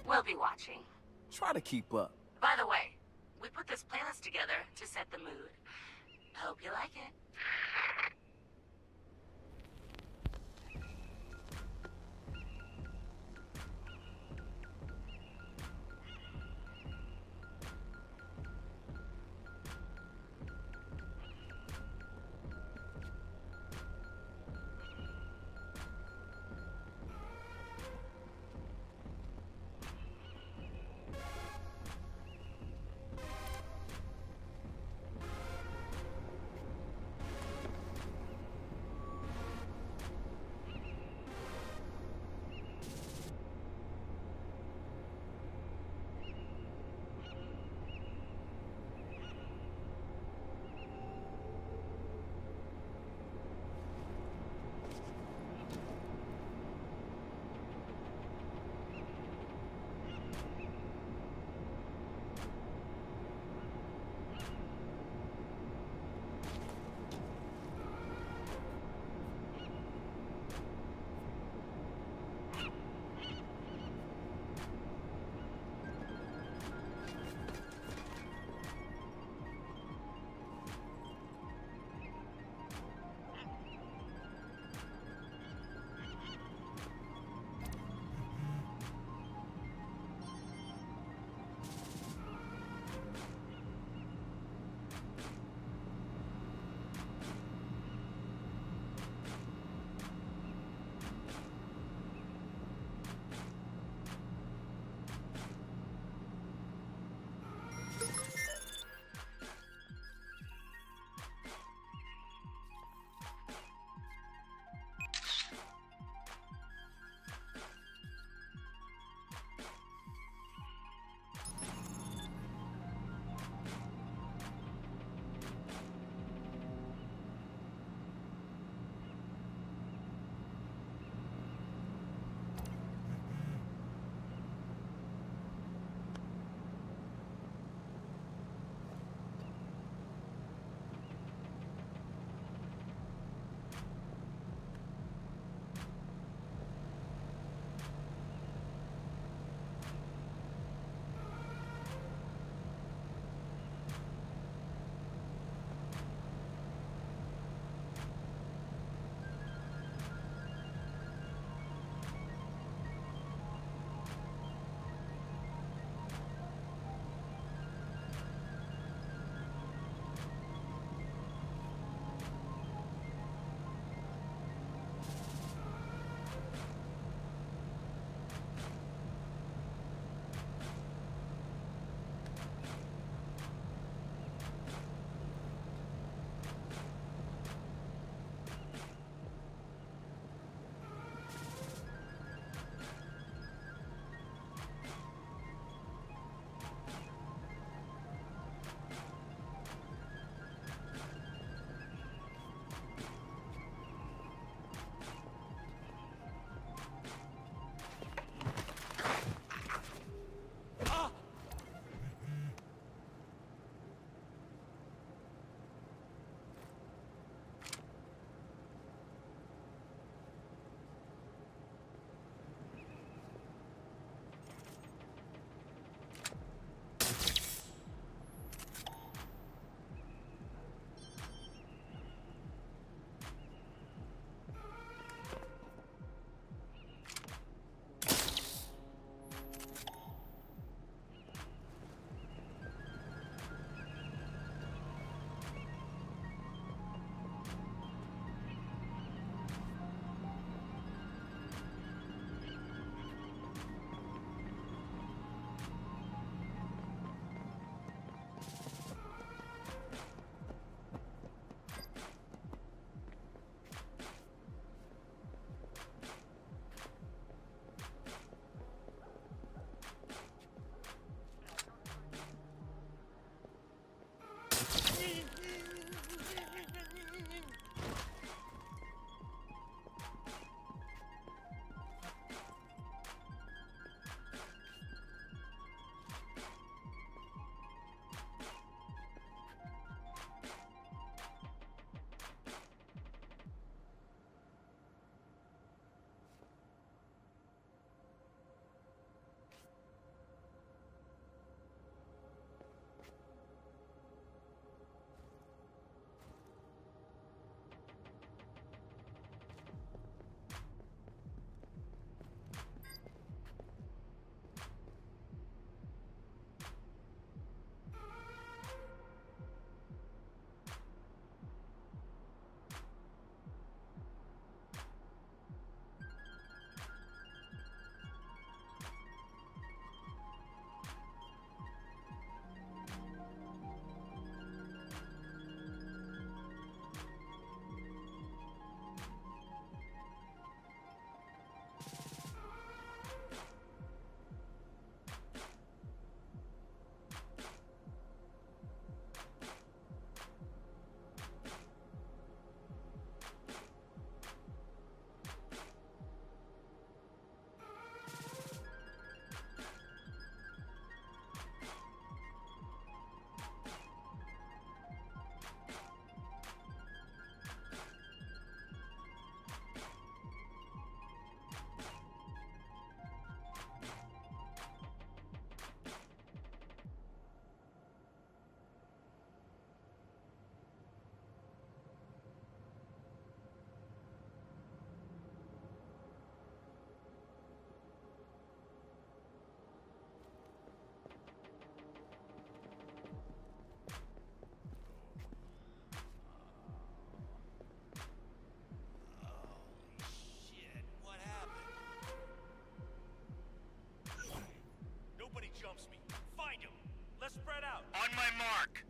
We'll be watching. Try to keep up. By the way, we put this playlist together to set the mood. Hope you like it. Let's spread out. On my mark.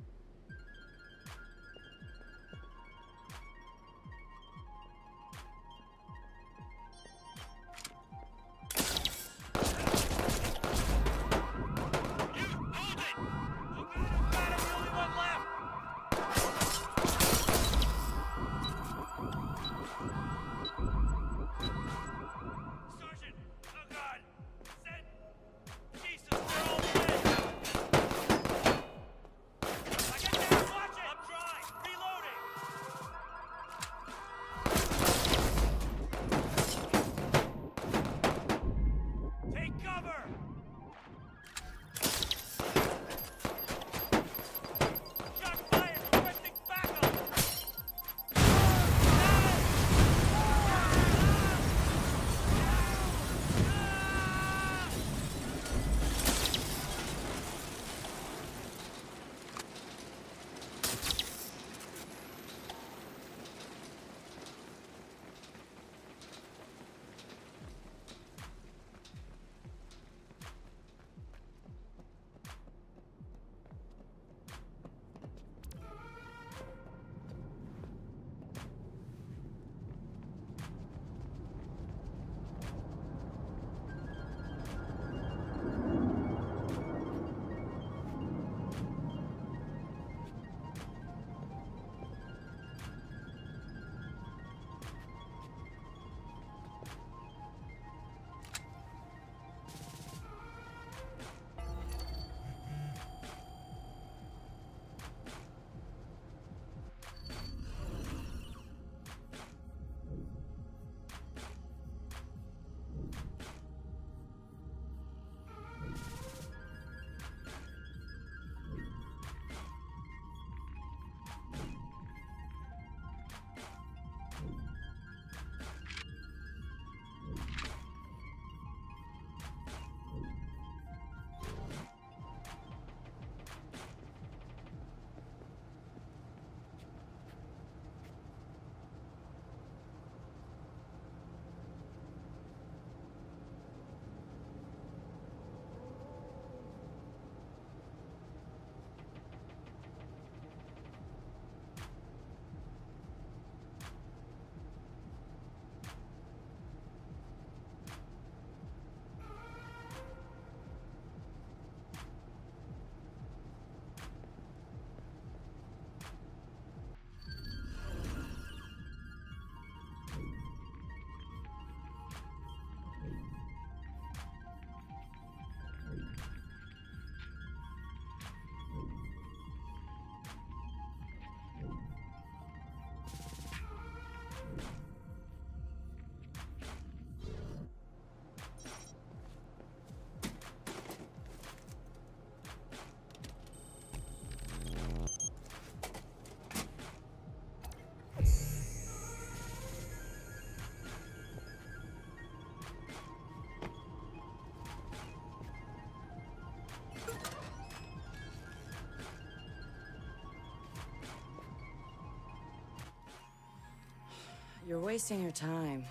You're wasting your time.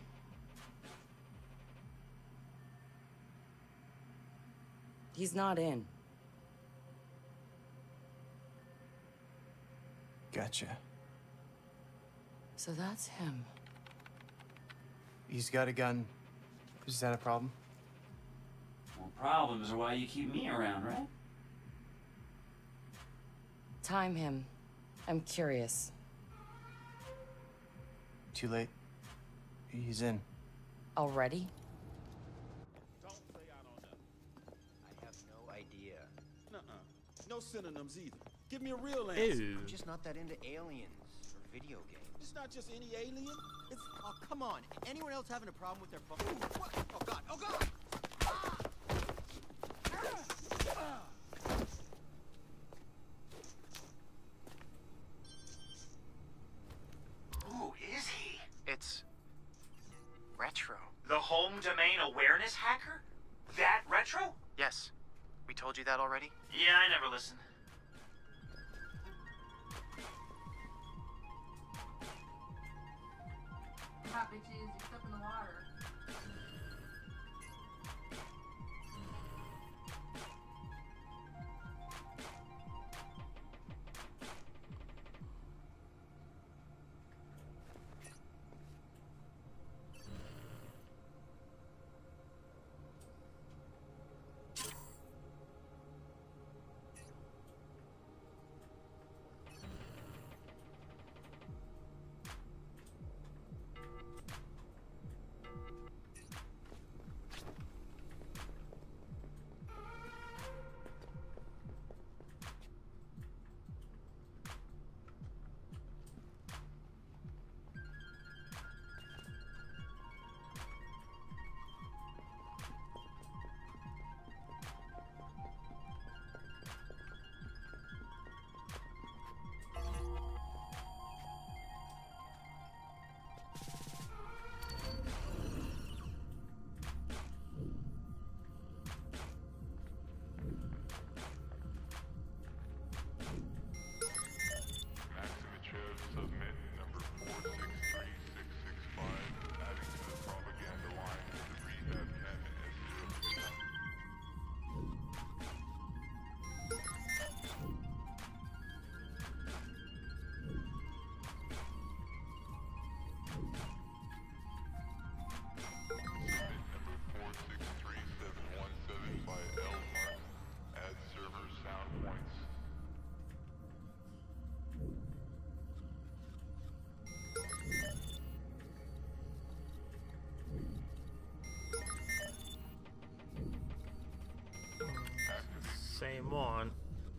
He's not in. Gotcha. So that's him. He's got a gun. Is that a problem? Well, problems are why you keep me around, right? Time him. I'm curious. Too late. He's in. Already? Don't say I don't know. I have no idea. Nuh-uh. No synonyms either. Give me a real answer. I'm just not that into aliens or video games. It's not just any alien. It's Oh, come on. Anyone else having a problem with their phone? Ooh, what? Oh, God. Oh, God! Who is he? It's... Retro. The home domain awareness hacker? That Retro? Yes. We told you that already? Yeah, I never listened. Hot bitches, except in the water. same one.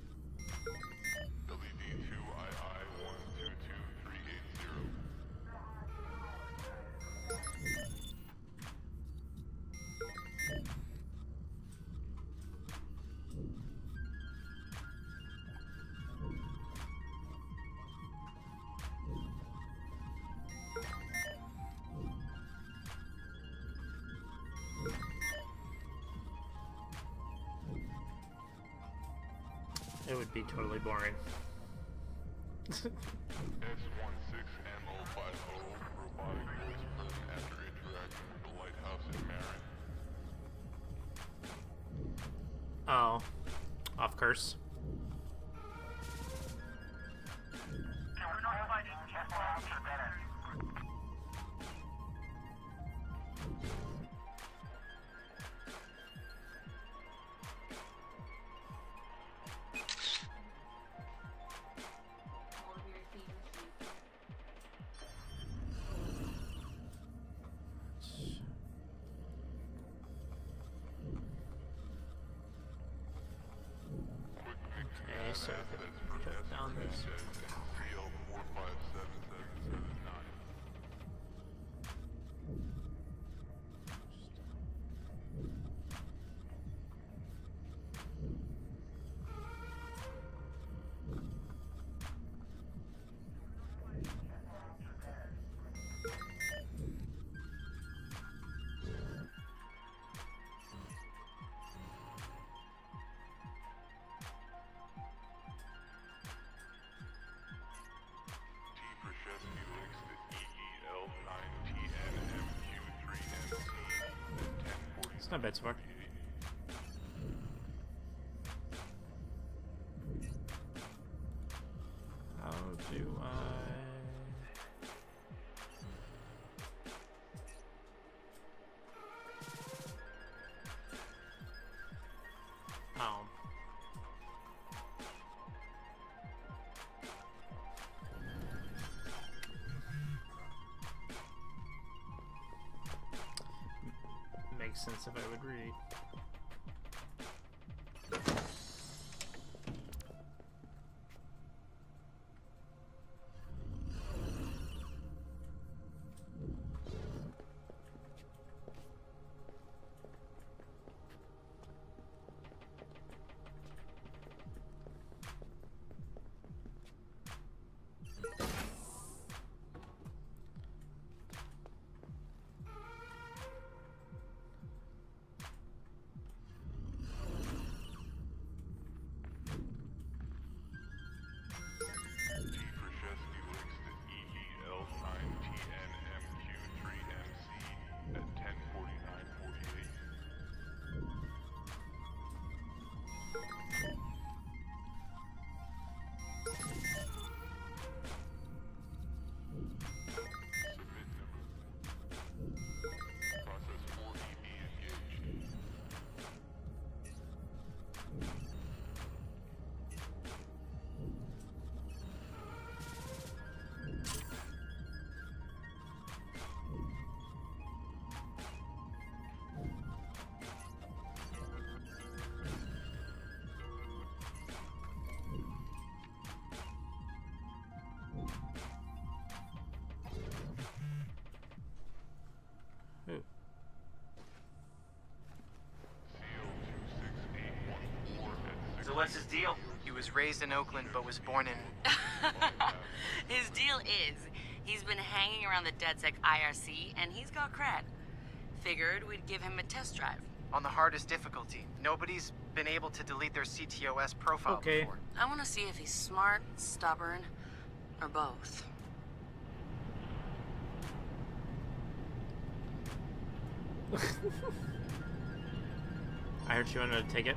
It would be totally boring. S16MO50 robotic voice present after interaction with the lighthouse in Marin. Oh, off curse. Okay, so put down this. It's not bad so far. How do I... Oh. Makes sense if I would read. So what's his deal? He was raised in Oakland, but was born in... His deal is, he's been hanging around the DedSec IRC, and he's got cred. Figured we'd give him a test drive. on the hardest difficulty. Nobody's been able to delete their CTOS profile before. I want to see if he's smart, stubborn, or both. I heard you wanted to take it.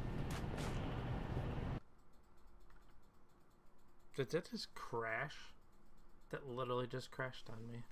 Did that just crash? That literally just crashed on me.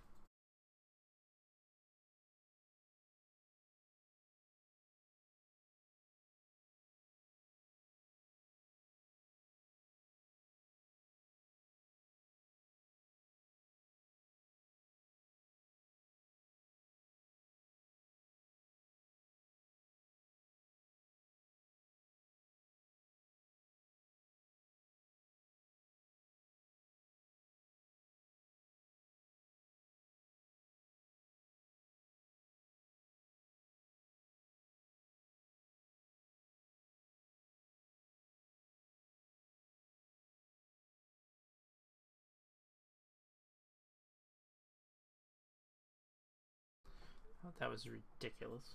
Oh, that was ridiculous.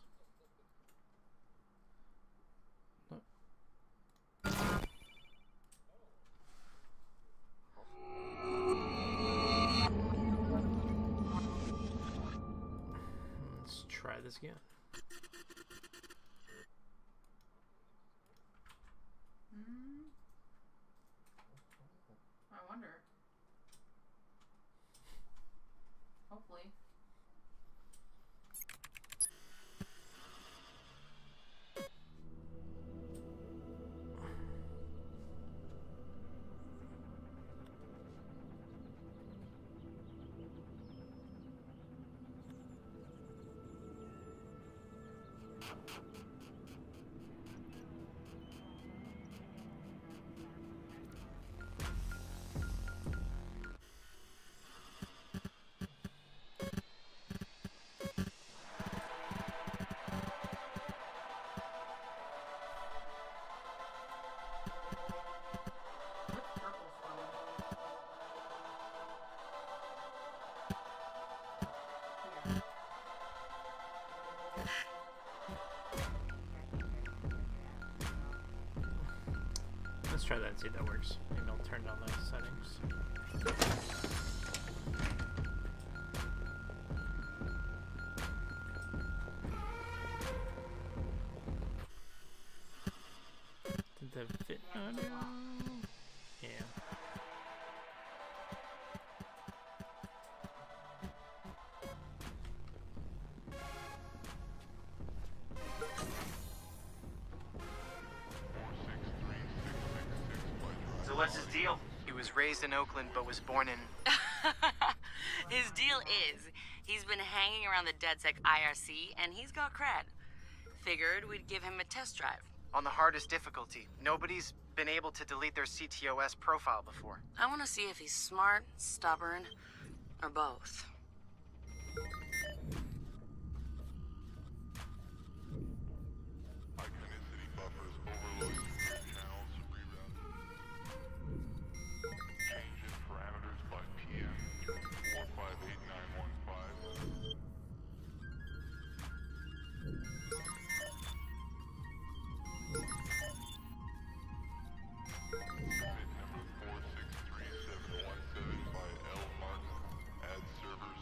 No. Let's try this again. I wonder. Hopefully. Let's try that and see if that works. Maybe I'll turn down the settings. Did that fit? Oh, no. Yeah. So what's his deal? He was raised in Oakland, but was born in... His deal is, he's been hanging around the DedSec IRC, and he's got cred. Figured we'd give him a test drive. on the hardest difficulty. Nobody's been able to delete their CTOS profile before. I want to see if he's smart, stubborn, or both. Iconicity buffers overloading channels rebound. Change in parameters by PM 4589115. Submit number 463717 by L Martin. Add servers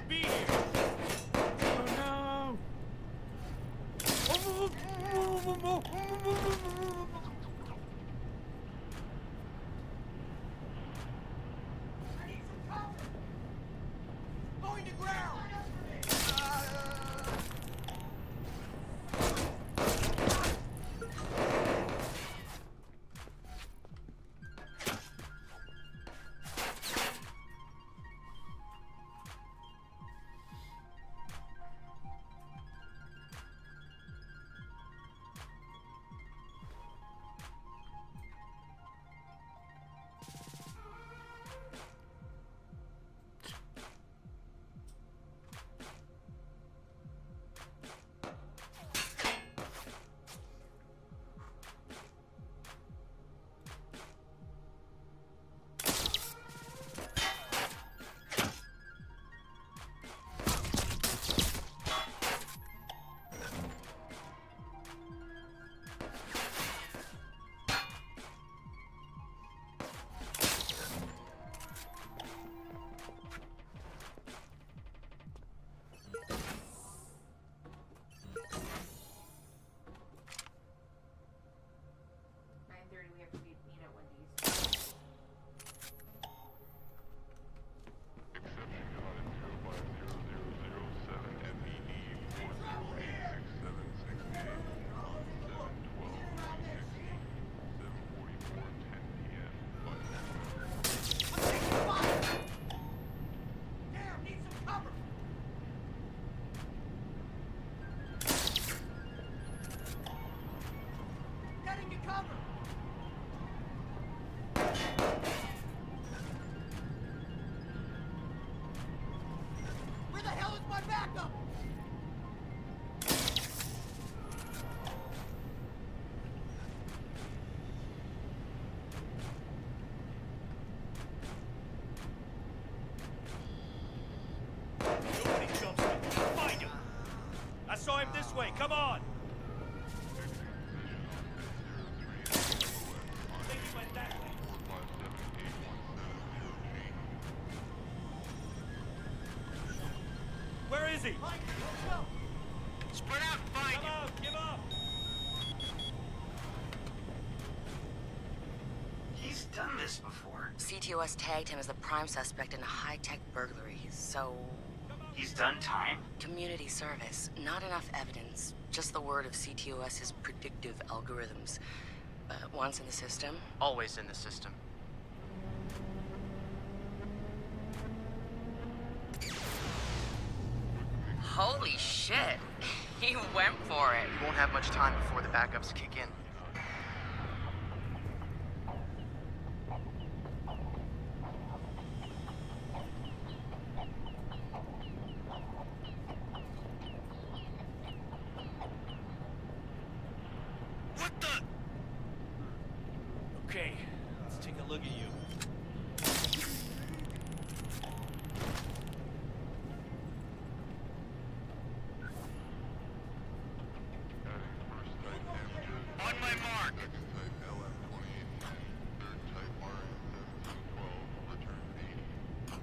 be here. Oh no! Going to ground! We have to meet at Wendy's. Exception United 2500007 MEE 4086768 744 10 p.m. Damn, need some cover! Getting you cover! Where the hell is my backup? Nobody jumps in. Find him. I saw him this way. Come on. I think he went that way. 4578170 Where is he? Mike, let's go! Spread out and find him. Give up. He's done this before. CTOS tagged him as the prime suspect in a high-tech burglary, so... He's done time. Community service. Not enough evidence. Just the word of CTOS's predictive algorithms. Once in the system... Always in the system. Holy shit! He went for it. We won't have much time before the backups kick in. What the? Okay, let's take a look at you. On my mark. Type LM28, third type RM1712, return 80.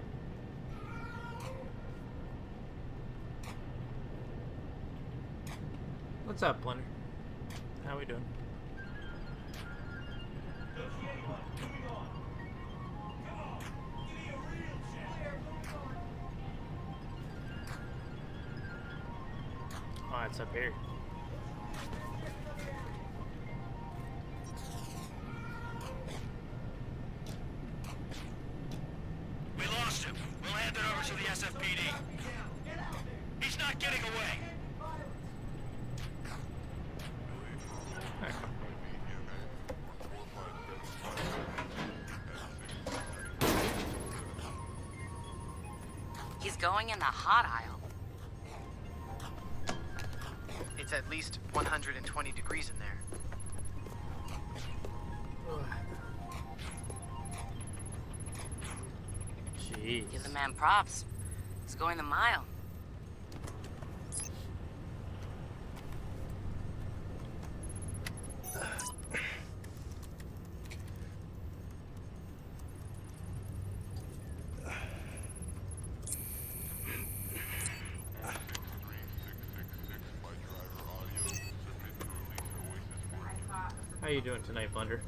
What's up, Blender? How we doing? Oh, it's up here. We lost him. We'll hand it over to the SFPD. He's not getting away. He's going in the hot aisle. It's at least 120 degrees in there. Jeez. Give the man props. He's going the mile. How you doing tonight, Blender?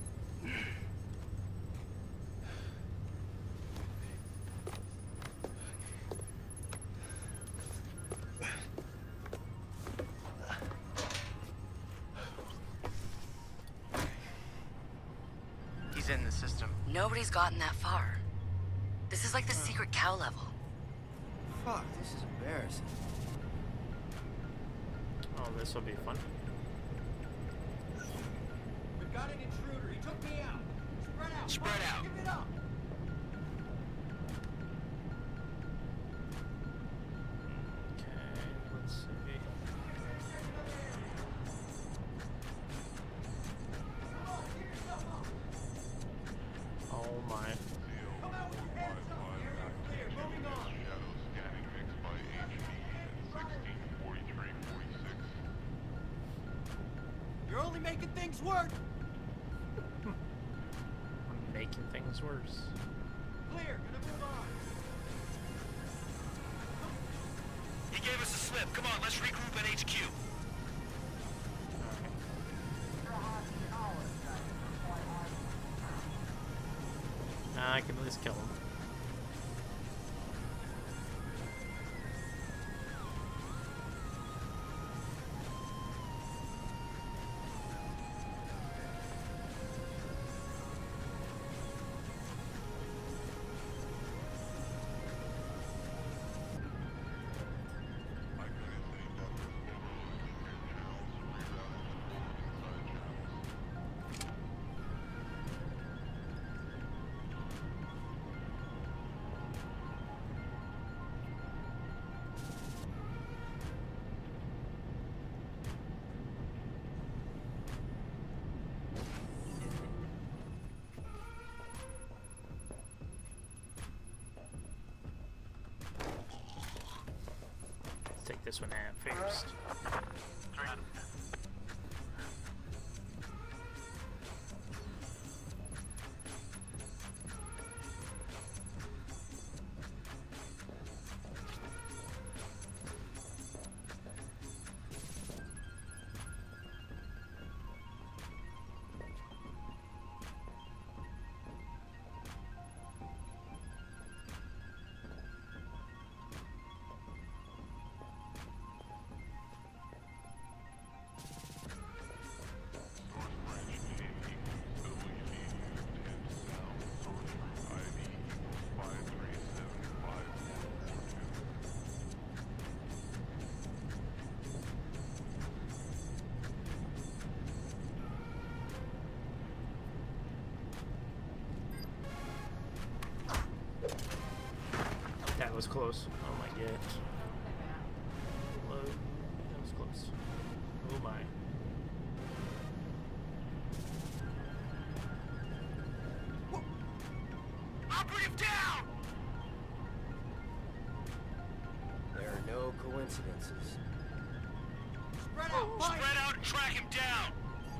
He's in the system. Nobody's gotten that far. This is like the secret cow level. Fuck, this is embarrassing. Oh, this will be fun. We've got an intruder. He took me out. Spread out. Spread out. Give it up. Okay, let's see. Oh my. Come out with your hands up. Area clear. Moving on. Shadow scanning mixed by HD at 16:43:46. You're only making things worse. I'm making things worse. Clear. Gonna move on. He gave us a slip. Come on, let's regroup at HQ. I can at least kill him. Take this one out first. That was close. Oh my god. Load. That was close. Oh my. Operative down! There are no coincidences. Spread out. Spread out and track him down!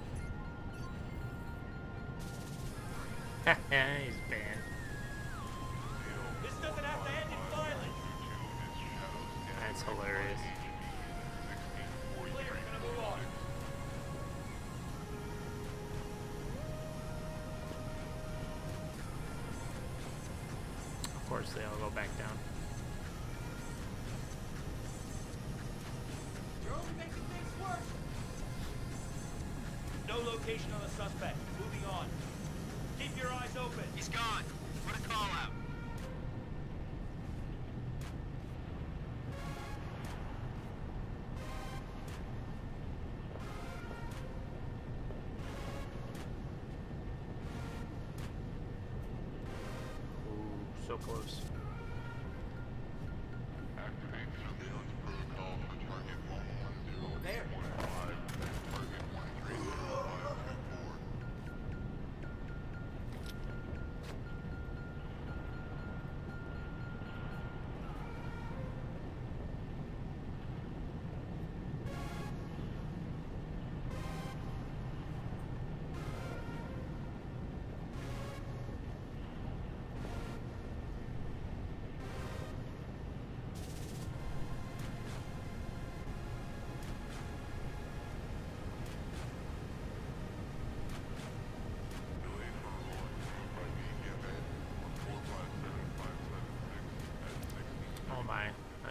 He's banned. This doesn't have to end in violence! That's hilarious. Clear, gonna move on. Of course, they all go back down. You're only making things worse. No location on the suspect. Moving on. Keep your eyes open. He's gone. Put a call out. Ooh, so close. Activate surveillance protocol for target 110.5 There. and target 13.5 report.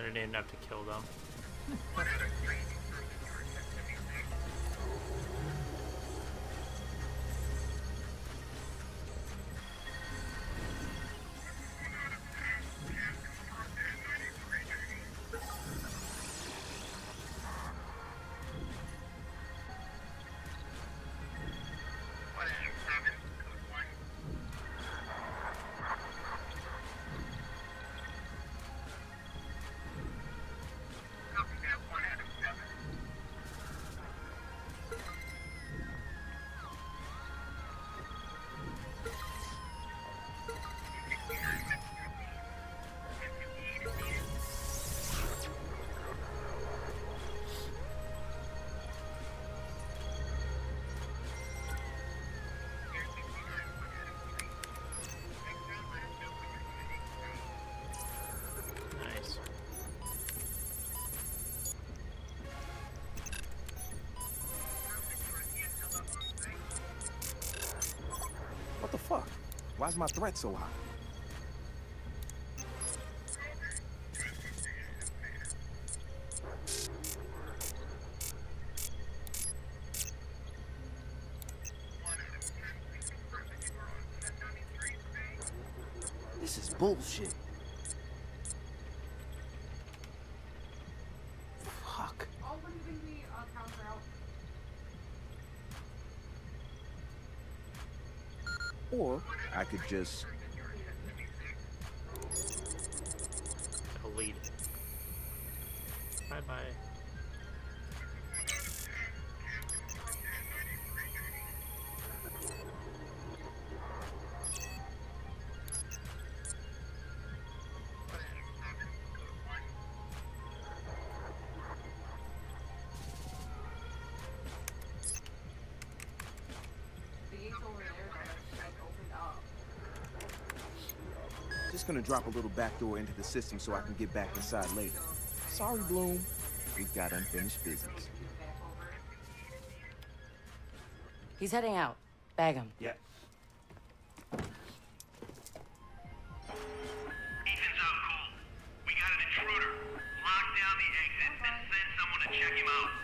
didn't even have to kill them. Nice. What the fuck? Why's my threat so high? This is bullshit. Fuck. Oh, what do you think we counter out? Or I could just Delete it. Bye bye. The gate's over there, though. It's like opened up. just gonna drop a little backdoor into the system so I can get back inside later. Sorry, Bloom. We've got unfinished business. He's heading out. Bag him. Yeah. Ethan's out cold. We got an intruder. Lock down the exit, then send someone to check him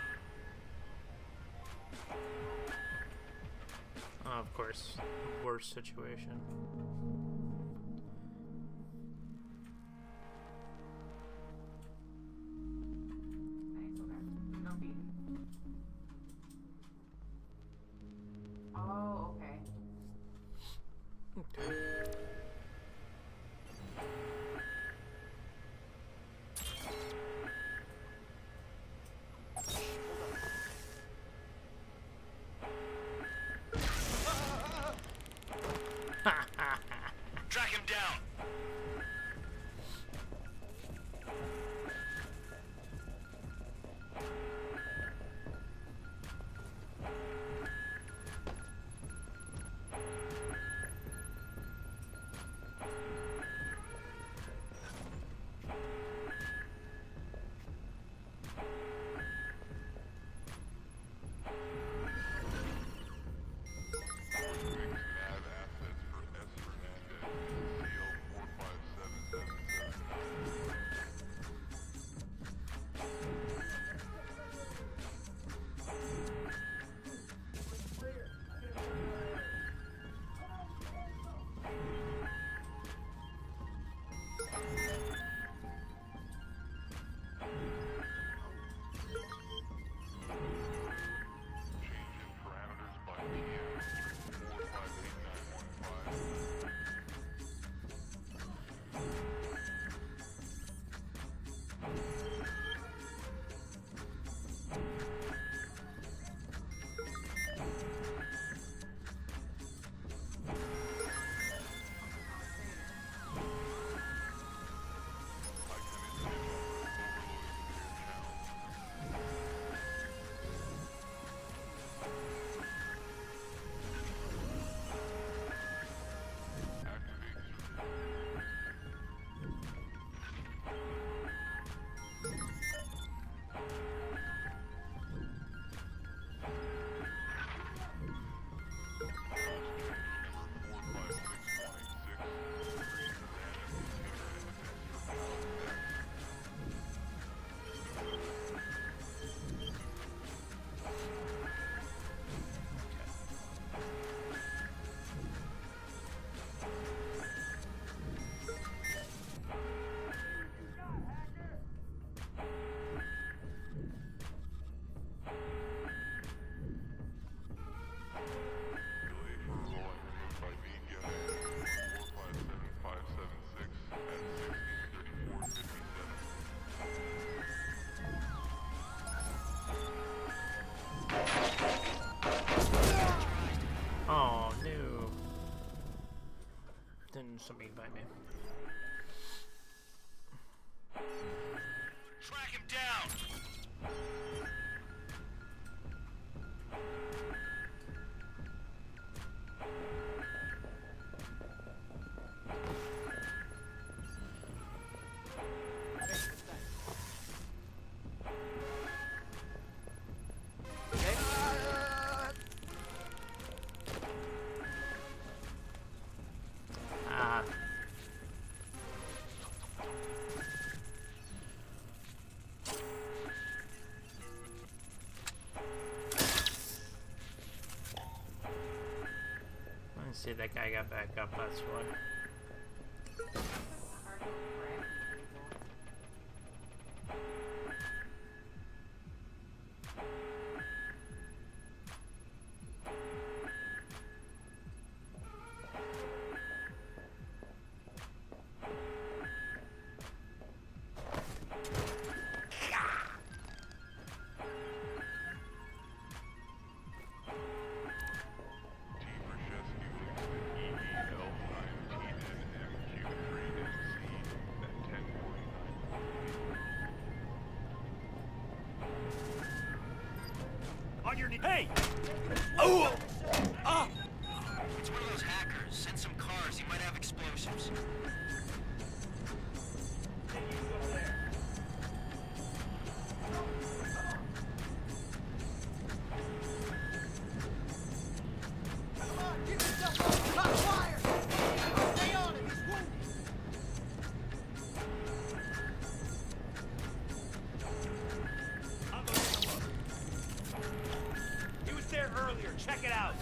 out. Oh, of course. Worst situation. Nice, okay. No beat. Oh, okay. Okay. something by me. Track him down! See, that guy got back up, that's why. Hey! Oh! Ah! It's one of those hackers. Send some cars. He might have explosives. Come on, give yourself hot fire! Stay on him, he's wounded! He was there earlier. Check it out.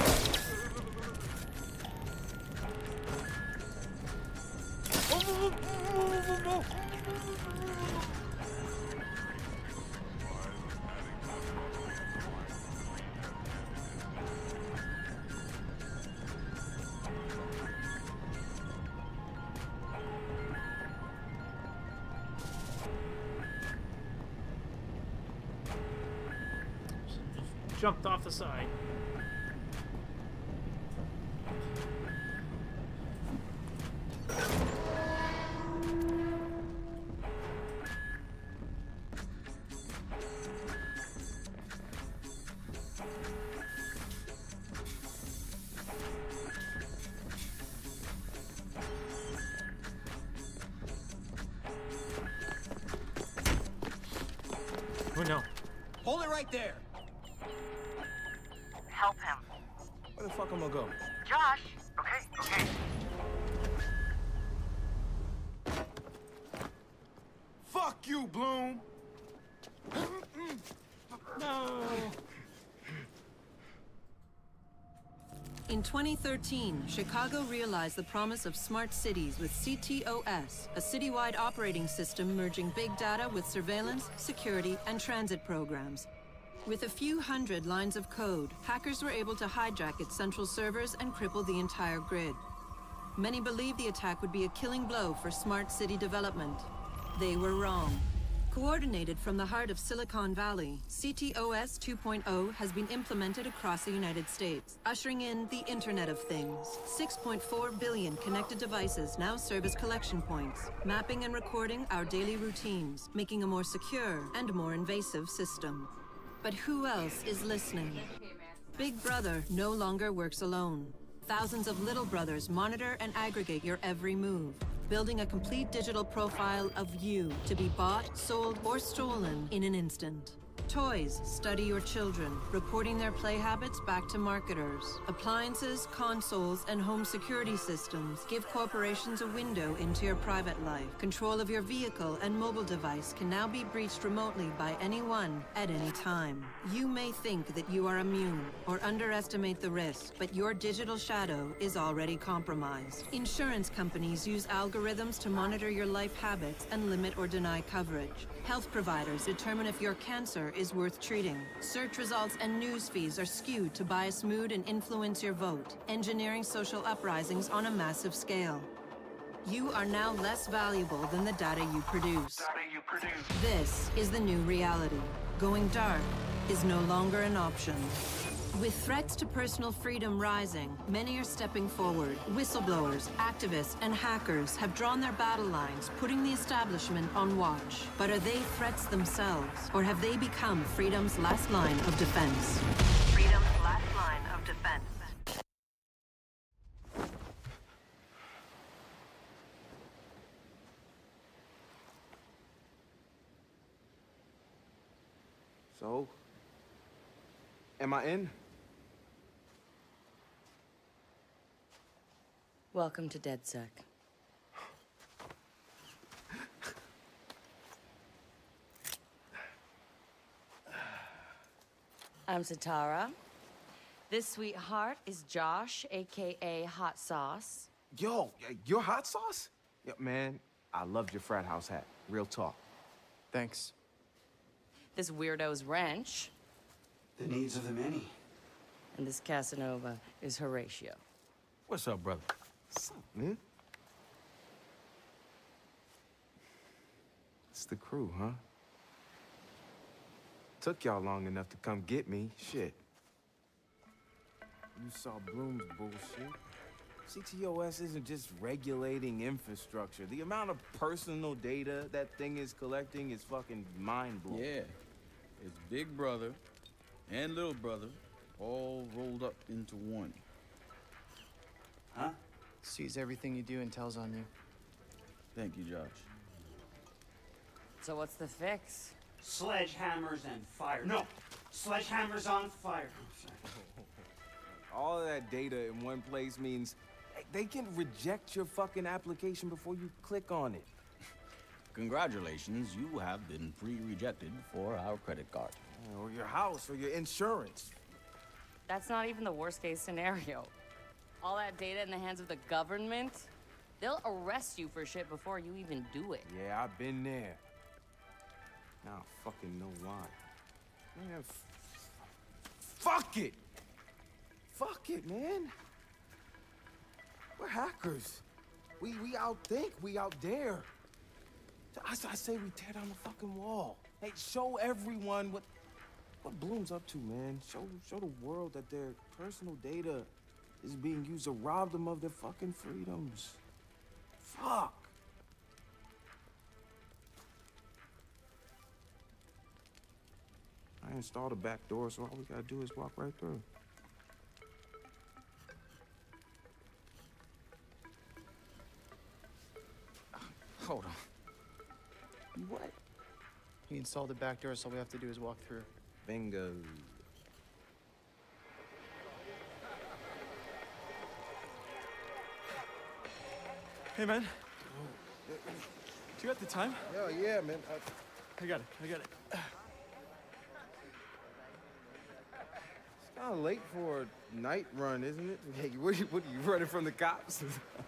Jumped off the side. Oh no. Hold it right there! Help him. Where the fuck am I going? Josh! Okay. Fuck you, Bloom! No! In 2013, Chicago realized the promise of smart cities with CTOS, a citywide operating system merging big data with surveillance, security, and transit programs. With a few hundred lines of code, hackers were able to hijack its central servers and cripple the entire grid. Many believed the attack would be a killing blow for smart city development. They were wrong. Coordinated from the heart of Silicon Valley, CTOS 2.0 has been implemented across the United States, ushering in the Internet of Things. 6.4 billion connected devices now serve as collection points, mapping and recording our daily routines, making a more secure and more invasive system. But who else is listening? Big Brother no longer works alone. Thousands of little brothers monitor and aggregate your every move, building a complete digital profile of you to be bought, sold, or stolen in an instant. Toys study your children, reporting their play habits back to marketers. Appliances, consoles, and home security systems give corporations a window into your private life. Control of your vehicle and mobile device can now be breached remotely by anyone at any time. You may think that you are immune or underestimate the risk, but your digital shadow is already compromised. Insurance companies use algorithms to monitor your life habits and limit or deny coverage. Health providers determine if your cancer is worth treating. Search results and news feeds are skewed to bias mood and influence your vote, engineering social uprisings on a massive scale. You are now less valuable than the data you produce. This is the new reality. Going dark is no longer an option. With threats to personal freedom rising, many are stepping forward. Whistleblowers, activists, and hackers have drawn their battle lines, putting the establishment on watch. But are they threats themselves, or have they become freedom's last line of defense? Freedom's last line of defense. So, am I in? Welcome to DedSec. I'm Satara. This sweetheart is Josh, aka Hot Sauce. Yo, you're Hot Sauce? Yeah, man, I loved your frat house hat. Real talk. Thanks. This weirdo's Wrench. The needs of the many. And this Casanova is Horatio. What's up, brother? What's up, man? It's the crew, huh? Took y'all long enough to come get me. Shit. You saw Bloom's bullshit. CTOS isn't just regulating infrastructure. The amount of personal data that thing is collecting is fucking mind-blowing. Yeah. It's Big Brother and Little Brother all rolled up into one. Huh? Sees everything you do and tells on you. Thank you, Josh. So what's the fix? Sledgehammers and fire. No! Sledgehammers on fire. Oh, sorry. All of that data in one place means they can reject your fucking application before you click on it. Congratulations, you have been pre-rejected for our credit card. Or your house, or your insurance. That's not even the worst case scenario. All that data in the hands of the government, they'll arrest you for shit before you even do it. Yeah, I've been there. Now I fucking know why. Man, fuck it! Fuck it, man. We're hackers. We outthink, we out dare. I say we tear down the fucking wall. Hey, show everyone what Bloom's up to, man. Show the world that their personal data is being used to rob them of their fucking freedoms. Fuck. I installed a back door, so all we gotta do is walk right through. Hold on. What? He installed the back door, so all we have to do is walk through. Bingo. Hey, man. Do you have the time? Yeah, man. I got it. It's kind of late for a night run, isn't it? Hey, what are you running from the cops?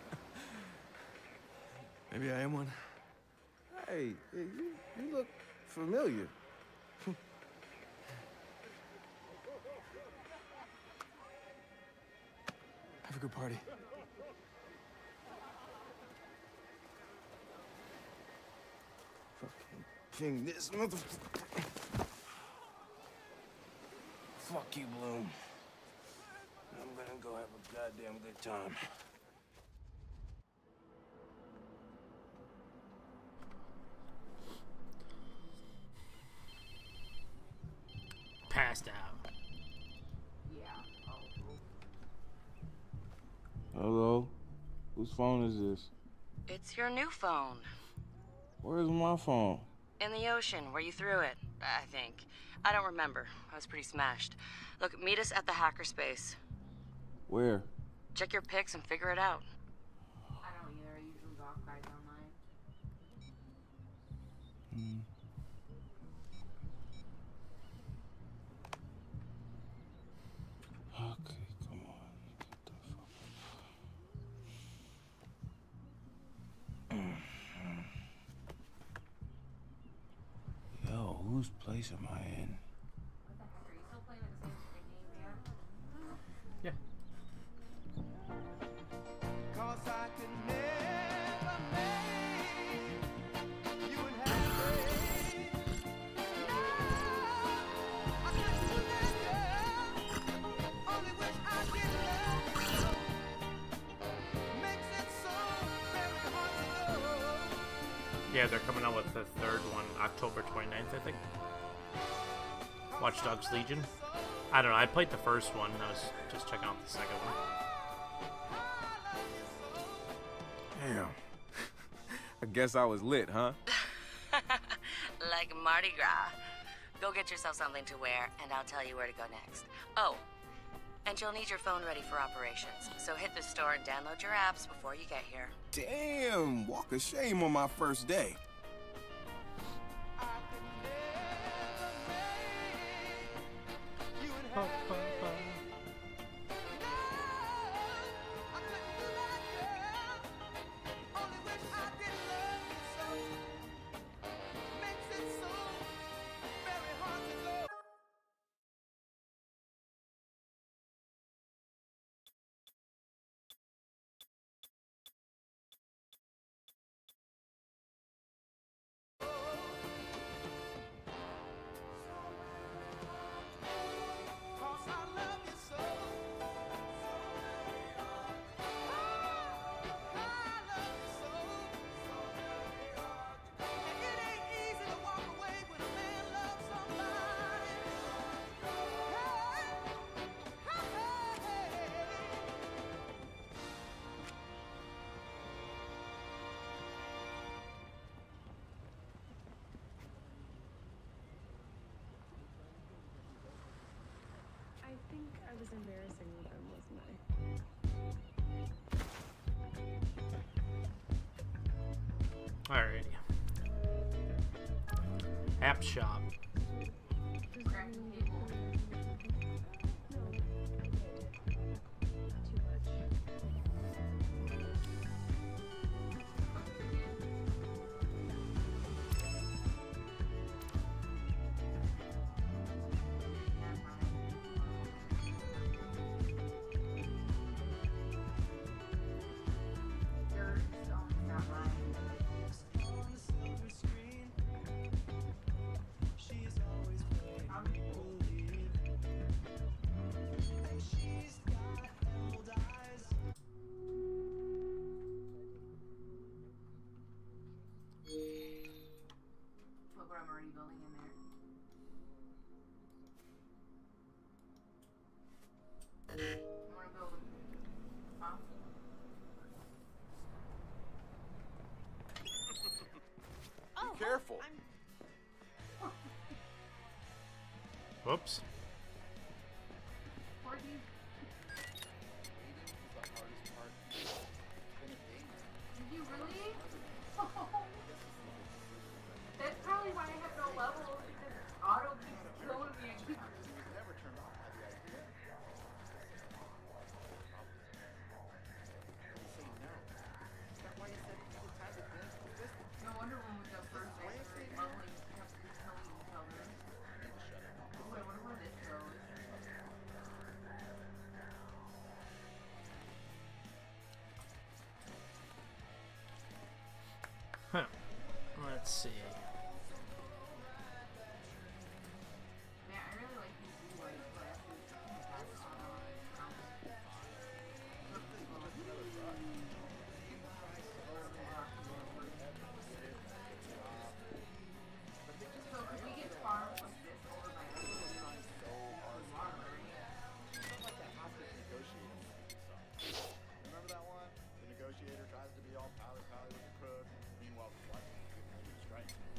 Maybe I am one. Hey, you look familiar. Have a good party. Fucking ping this motherfucker. Fuck you, Bloom. I'm gonna go have a goddamn good time. Passed out. Yeah. Hello? Whose phone is this? It's your new phone. Where's my phone? In the ocean, where you threw it, I think. I don't remember. I was pretty smashed. Look, meet us at the hackerspace. Where? Check your pics and figure it out. I don't either. I usually block guys online. Okay, come on. Get the fuck up. Yo, whose place am I in? What the heck? Are you still playing at the same game, Yeah. Cause I could never make you unhappy. No, I couldn't do that, girl. Yeah, they're coming out with the third one, October 29th, I think. WatchDogs Legion. I don't know, I played the first one, I was just checking out the second one. Damn. I guess I was lit, huh? Like Mardi Gras. Go get yourself something to wear, and I'll tell you where to go next. Oh, and you'll need your phone ready for operations, so hit the store and download your apps before you get here. Damn, walk of shame on my first day. I think I was embarrassing them, wasn't I? Alrighty. App shop. Look what I'm already building in there. I want to build a... Huh? Be careful. Whoops. Did you really? That's probably why I have no levels, because auto keeps killing me. No wonder when we go first, they leveling kept killing each other. Ooh, I wonder where this goes. Huh. Let's see. Man, I really like these blue white glasses. So could we get farms like this over by us? Remember that one? The negotiator tries to be all pally-pally with the crook. Meanwhile, the black man is getting ready to strike.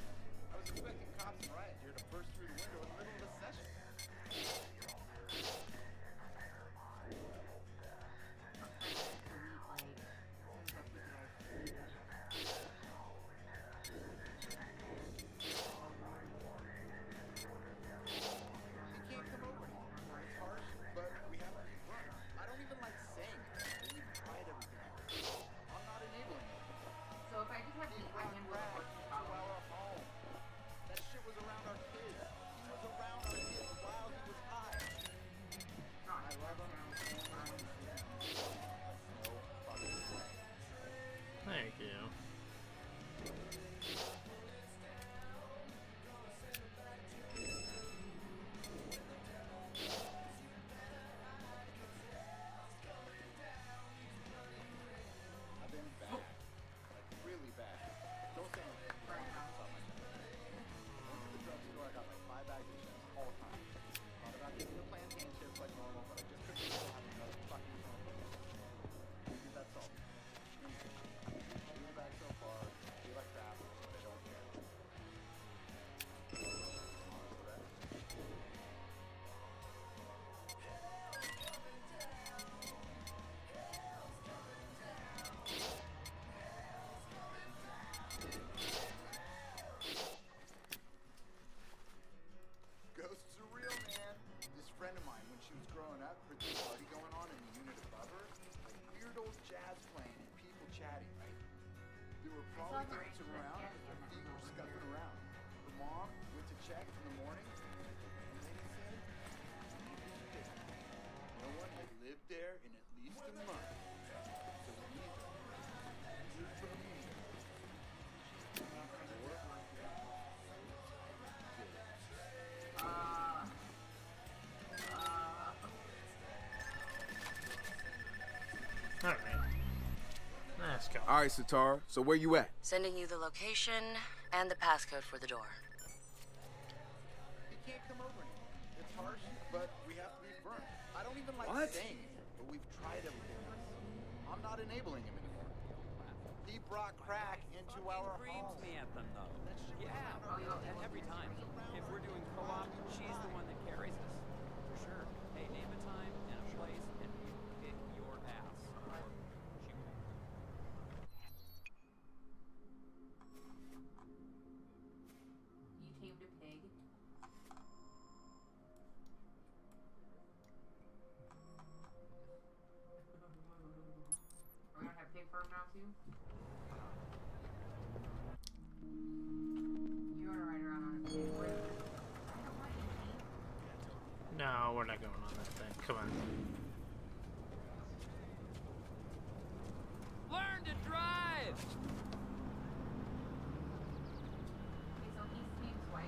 were probably dancing around because their feet were scuffing around. Her mom went to check in the morning, and lady said, no one had lived there in at least a month. So we need to for the moon. Alright. Let's go. All right, Satara. So where you at? Sending you the location and the passcode for the door. He can't come over anymore. It's harsh, but we have to be firm. I don't even like saying it, but we've tried everything else. I'm not enabling him anymore. He brought crack into our home. Me at them though. Yeah, and every time. If we're doing co-op, she's the one that carries us. For sure. Hey, name a time and a place and you kick your ass. Or she won't. You tamed a pig. We're gonna have pig farm now too? You wanna ride around on a pig? No, we're not going on that thing. Come on. Learn to drive! Okay, so he's Steve's wife.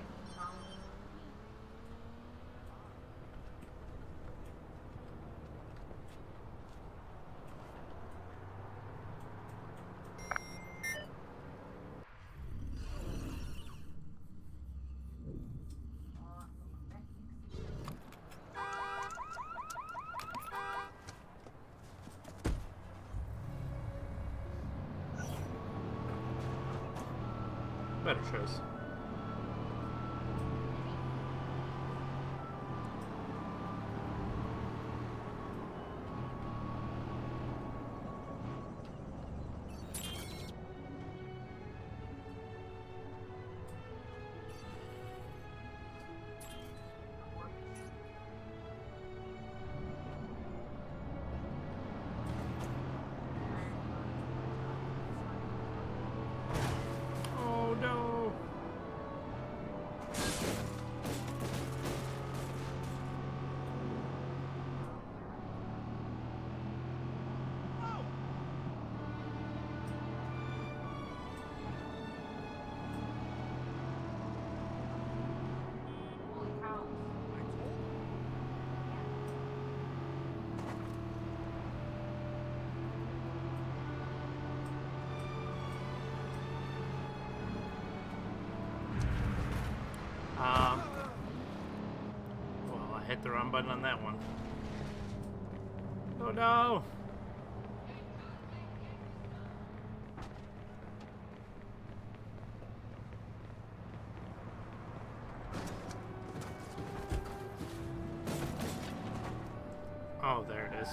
Better choice. Oh no! Holy cow. Well, I hit the wrong button on that one. Oh no! Oh, there it is.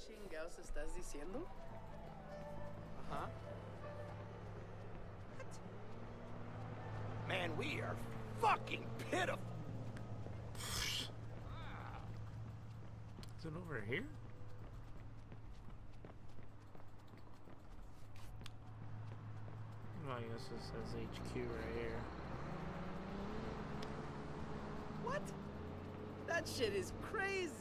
chingados estás diciendo? Huh? Man, we are fucking pitiful. Is it over here? Oh, I guess this says HQ right here. What? That shit is crazy.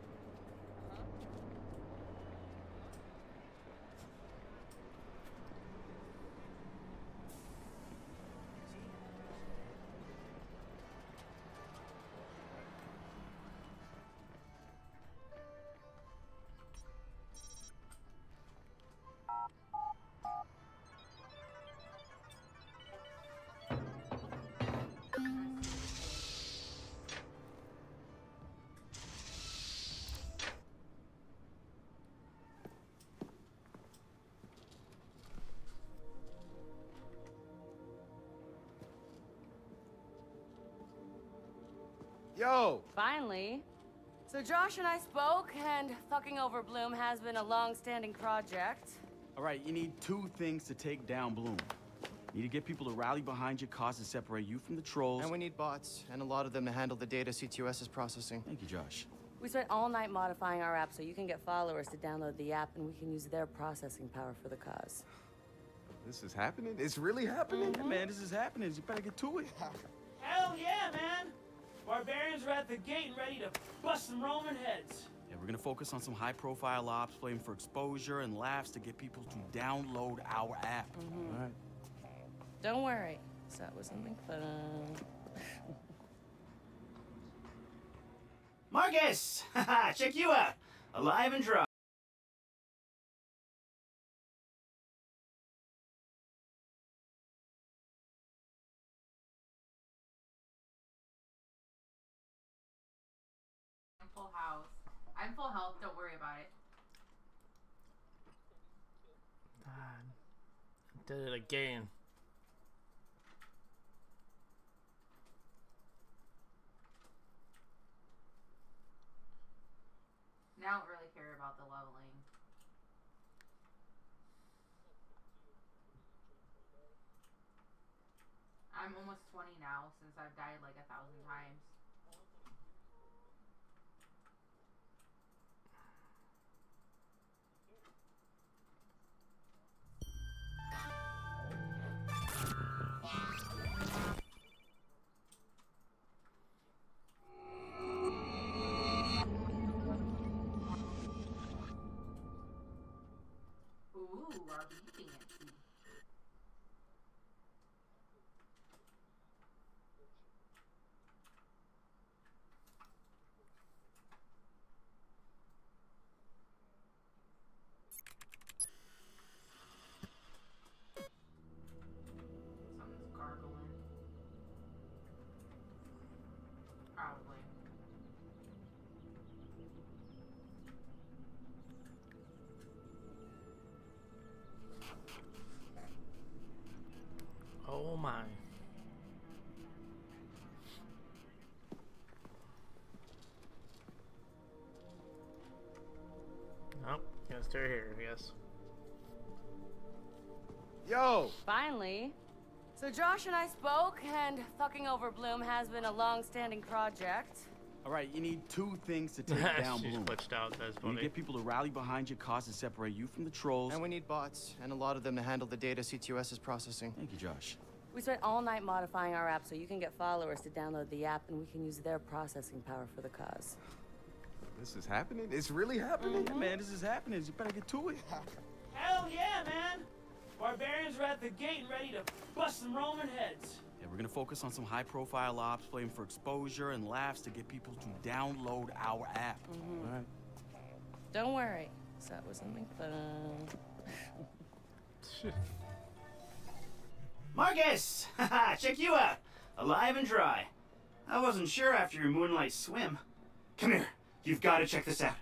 Yo! Finally. So Josh and I spoke, and fucking over Bloom has been a long-standing project. All right, you need two things to take down Bloom. You need to get people to rally behind your cause and separate you from the trolls. And we need bots, and a lot of them to handle the data CTOS is processing. Thank you, Josh. We spent all night modifying our app so you can get followers to download the app, and we can use their processing power for the cause. This is happening? It's really happening? Yeah, man, this is happening. You better get to it. Hell yeah, man! Barbarians are at the gate and ready to bust some Roman heads. Yeah, we're gonna focus on some high-profile ops, playing for exposure and laughs to get people to download our app. Mm-hmm. All right. Don't worry. So that was something fun. Marcus! Haha, check you out. Alive and dry. I'm full house. I'm full health, don't worry about it. God. Did it again. I don't really care about the leveling. I'm almost 20 now since I've died like 1,000 times. Ooh, RB fancy. Something's gargling. Probably. Oh my. Nope, gonna stay here, I guess. Yo! Finally. So Josh and I spoke, and fucking over Bloom has been a long-standing project. All right, you need two things to take down She's Bloom. glitched out, that's You need funny. to get people to rally behind your cause and separate you from the trolls. And we need bots, and a lot of them to handle the data CTOS is processing. Thank you, Josh. We spent all night modifying our app so you can get followers to download the app, and we can use their processing power for the cause. This is happening? It's really happening? Yeah, man, this is happening. You better get to it. Hell yeah, man! Barbarians are at the gate and ready to bust some Roman heads. Yeah, we're gonna focus on some high-profile ops, playing for exposure and laughs to get people to download our app. Mm-hmm. All right. Don't worry. So that was something fun. Marcus! Haha, check you out. Alive and dry. I wasn't sure after your moonlight swim. Come here. You've got to check this out.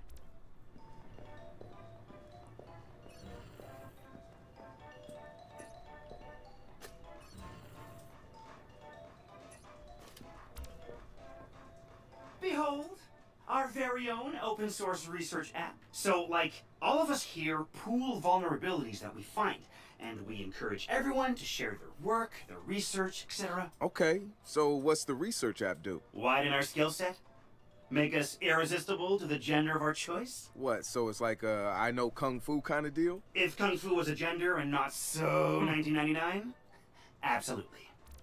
Behold, our very very own open source research app. So, like, all of us here pool vulnerabilities that we find, and we encourage everyone to share their work, their research, etc. Okay, so what's the research app do? Widen our skill set? Make us irresistible to the gender of our choice? What, so it's like a I know Kung Fu kind of deal? If Kung Fu was a gender and not so 1999? Absolutely.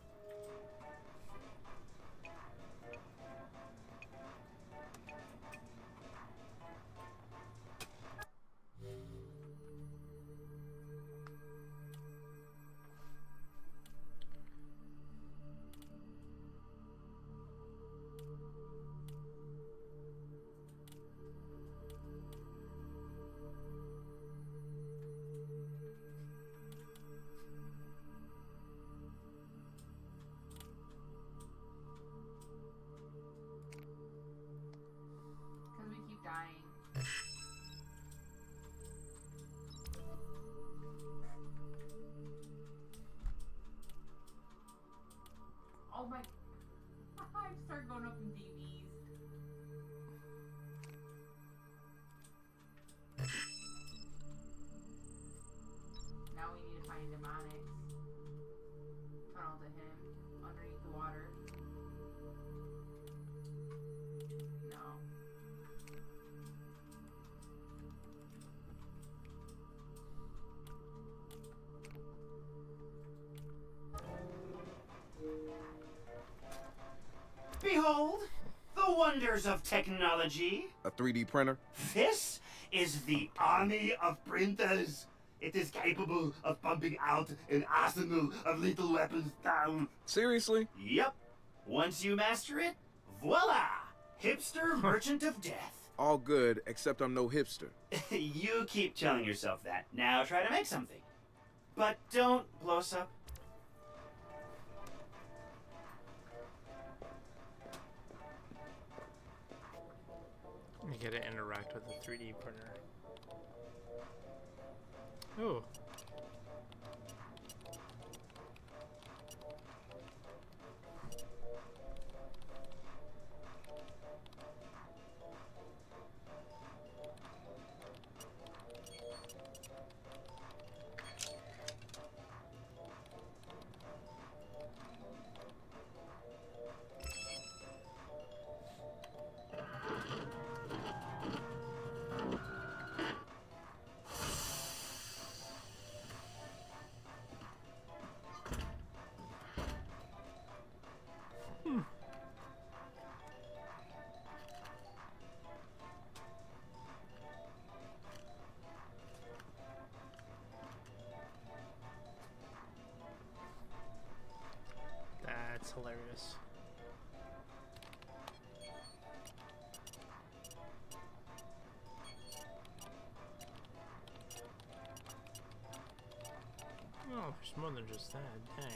Because we keep dying. Oh my... I start going up in DVs. Now we need to find demonics. Tunnel to him. Underneath the water. No. Behold, the wonders of technology. A 3D printer? This is the army of printers. It is capable of pumping out an arsenal of lethal weapons down. Seriously? Yep. Once you master it, voila! Hipster merchant of death. All good, except I'm no hipster. You keep telling yourself that. Now try to make something. But don't blow us up. You gotta interact with the 3D printer. Ooh. That's hilarious. Oh, there's more than just that, dang.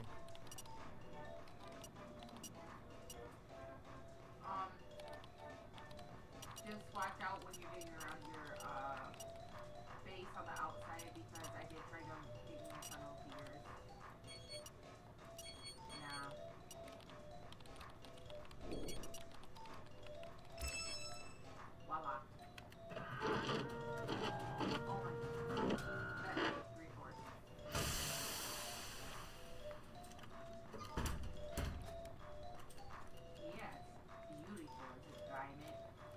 Just watch out when you're digging around your base on the outside because I did try to dig in the tunnel to yours. Nah. Voila. Oh my god. That is 3/4. Yes, beautiful as a diamond.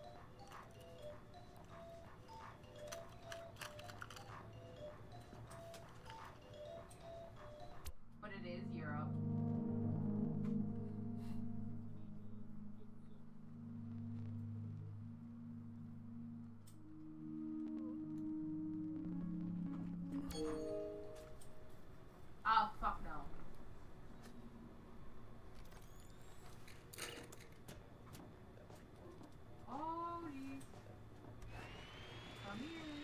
But it is Europe. Oh, fuck no. Oh, geez. Come here.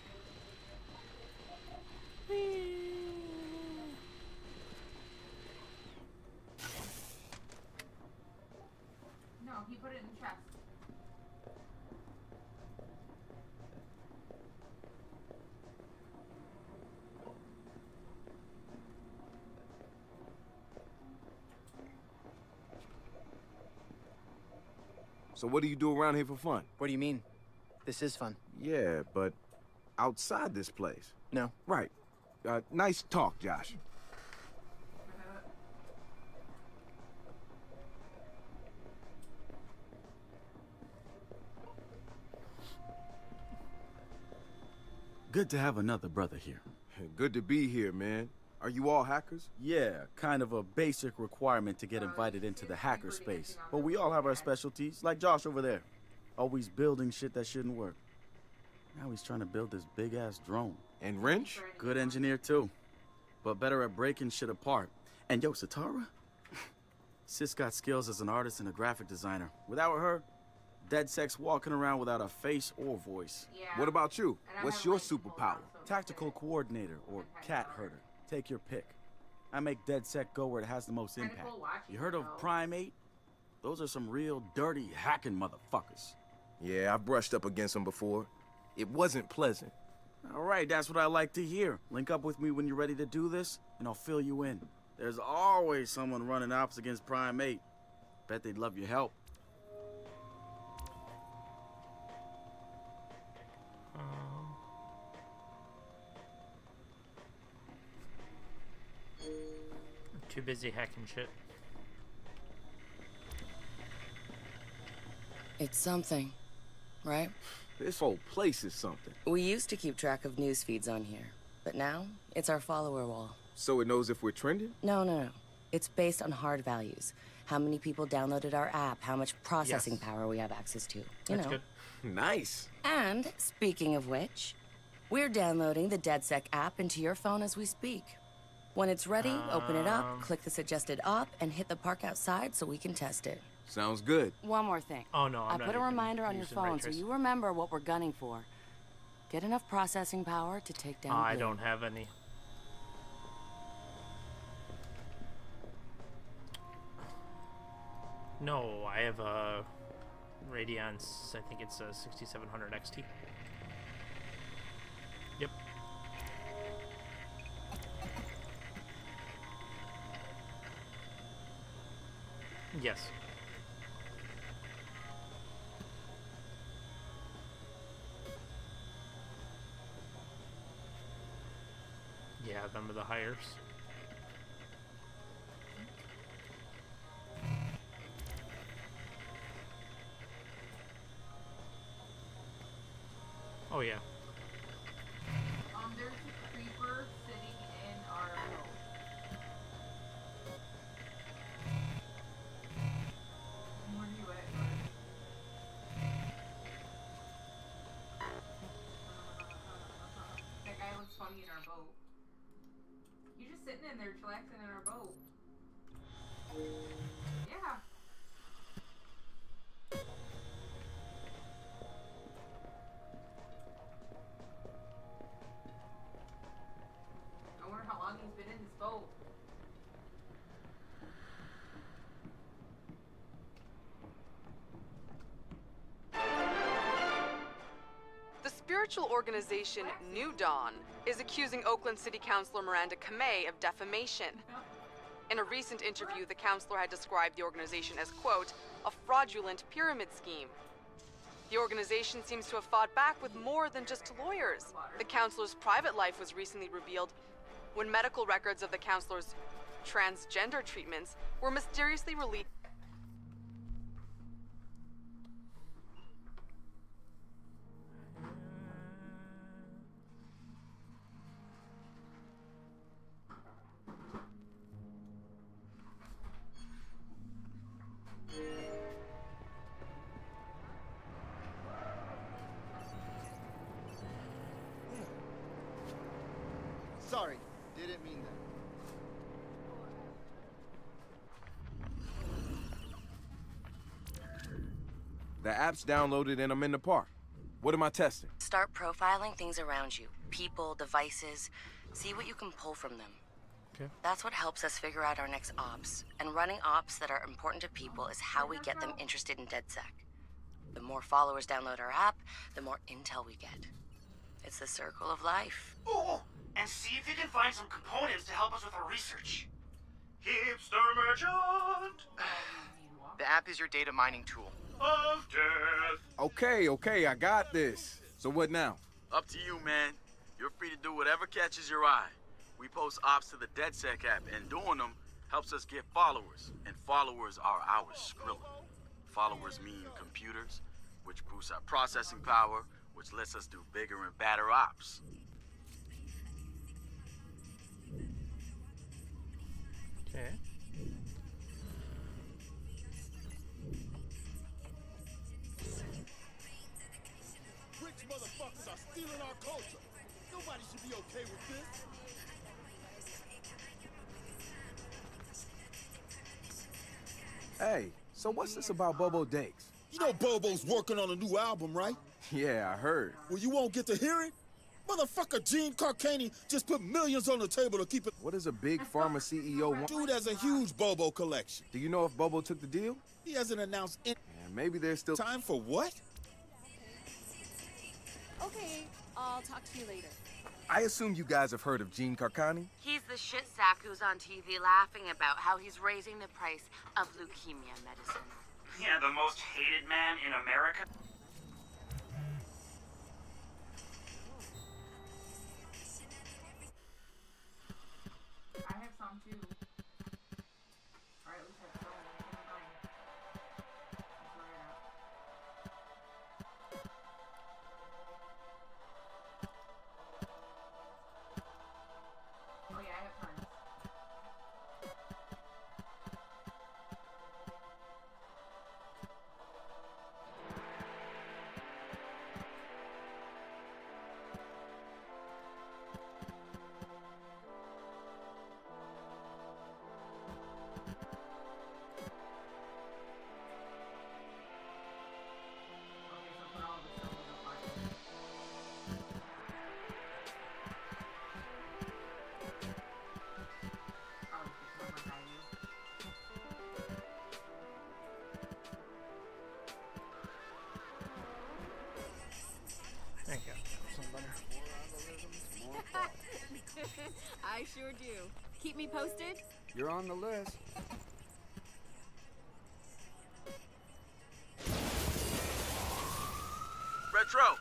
No, he put it in the chest. So what do you do around here for fun? What do you mean? This is fun. Yeah, but outside this place. No. Right. Nice talk, Josh. Good to have another brother here. Good to be here, man. Are you all hackers? Yeah, kind of a basic requirement to get invited into the hacker space. But we all have our specialties, like Josh over there. Always building shit that shouldn't work. Now he's trying to build this big-ass drone. And Wrench? Good engineer, too. But better at breaking shit apart. And yo, Satara? Sis got skills as an artist and a graphic designer. Without her, DeadSec's walking around without a face or voice. Yeah. What about you? What's your superpower? Tactical coordinator or cat herder. Take your pick. I make DeadSec go where it has the most impact. You heard of Prime 8? Those are some real dirty hacking motherfuckers. Yeah, I've brushed up against them before. It wasn't pleasant. All right, that's what I like to hear. Link up with me when you're ready to do this, and I'll fill you in. There's always someone running ops against Prime 8. Bet they'd love your help. Too busy hacking shit. It's something, right? This whole place is something. We used to keep track of news feeds on here, but now it's our follower wall. So it knows if we're trending? No. It's based on hard values. How many people downloaded our app, how much processing power we have access to. That's good. Nice. And, speaking of which, we're downloading the DeadSec app into your phone as we speak. When it's ready, open it up, click the suggested op, and hit the park outside so we can test it. Sounds good. One more thing. Oh no, I put a reminder on your phone so you remember what we're gunning for. Get enough processing power to take down I Blue. don't have any. No, I have a Radeon, I think it's a 6700 XT. Yep. Yes. Yeah, I remember the hires. Oh yeah. There's a creeper sitting in our boat. Where are you at, That guy looks funny in our boat. You're just sitting in there chillaxing in our boat. Yeah. I wonder how long he's been in this boat. The spiritual organization New Dawn is accusing Oakland City Councilor Miranda Kamei of defamation. In a recent interview, the councilor had described the organization as, quote, a fraudulent pyramid scheme. The organization seems to have fought back with more than just lawyers. The councilor's private life was recently revealed when medical records of the councilor's transgender treatments were mysteriously released. Sorry, didn't mean that. The app's downloaded and I'm in the park. What am I testing? Start profiling things around you. People, devices. See what you can pull from them. Okay. That's what helps us figure out our next ops. And running ops that are important to people is how we get them interested in DeadSec. The more followers download our app, the more intel we get. It's the circle of life. Oh, and see if you can find some components to help us with our research. Hipster merchant! The app is your data mining tool. of death. Okay, I got this. So what now? Up to you, man. You're free to do whatever catches your eye. We post ops to the DedSec app, and doing them helps us get followers. And followers are our Skrilla. Followers mean computers, which boosts our processing power, which lets us do bigger and badder ops. Okay. Rich motherfuckers are stealing our culture. Nobody should be okay with this. Hey, so what's this about Bobo Dakes? You know Bobo's working on a new album, right? Yeah, I heard. Well, you won't get to hear it? Motherfucker Gene Carcani just put millions on the table to keep it. What does a big pharma CEO want? Dude has a huge Bobo collection. Do you know if Bobo took the deal? He hasn't announced any. And maybe there's still time for what? Okay, I'll talk to you later. I assume you guys have heard of Gene Carcani? He's the shit sack who's on TV laughing about how he's raising the price of leukemia medicine. Yeah, the most hated man in America. I have some too. Or at least I have some. Give me mine. I'll sort it out. Oh yeah, I have tons. Okay, so put all the stuff in the pocket. Probably fix one like I do. There you go. Some butter. I sure do. Keep me posted. You're on the list. Retro!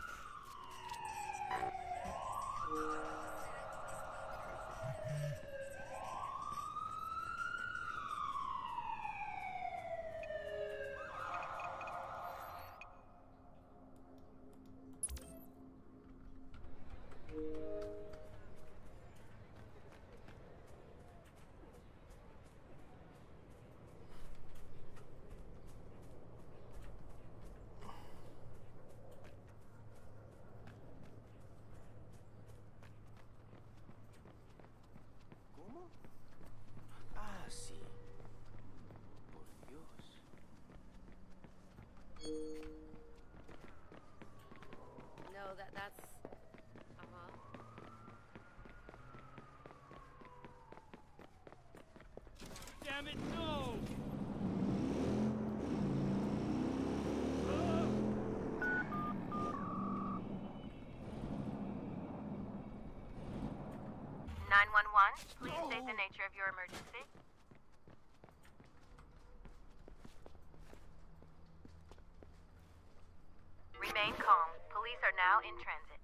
¿Cómo? Ah, sí. Por Dios. No, that's... Uh-huh. Damn it, no! Please state the nature of your emergency. Remain calm. Police are now in transit.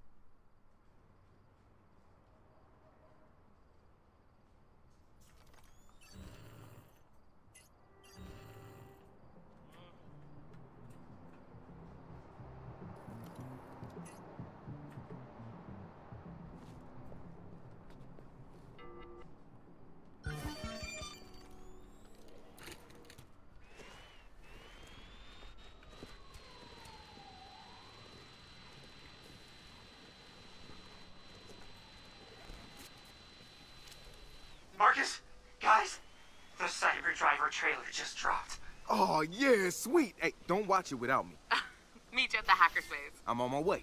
Marcus, guys, the Cyber Driver trailer just dropped. Oh, yeah, sweet. Hey, don't watch it without me. Meet you at the hackerspace. I'm on my way.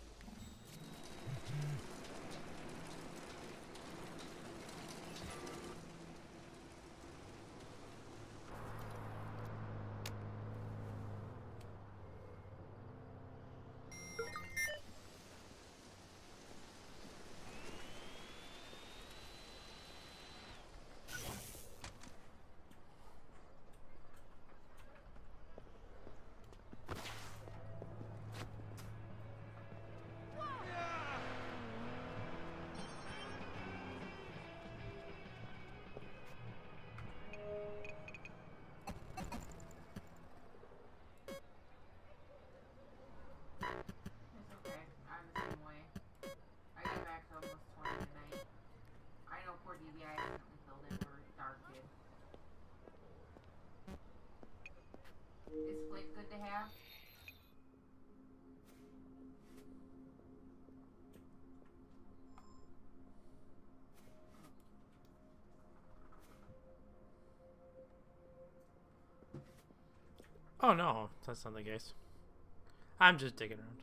Oh no, that's not the case. I'm just digging around.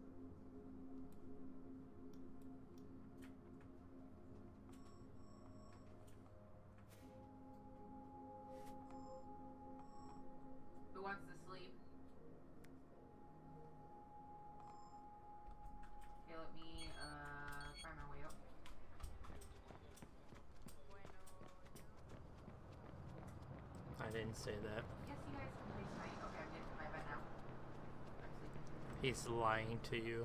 Who wants to sleep? Okay, let me find my way up. I didn't say that. Yes, you guys can play tonight. Okay, I'm getting to my bed now. I'm sleeping. He's lying to you.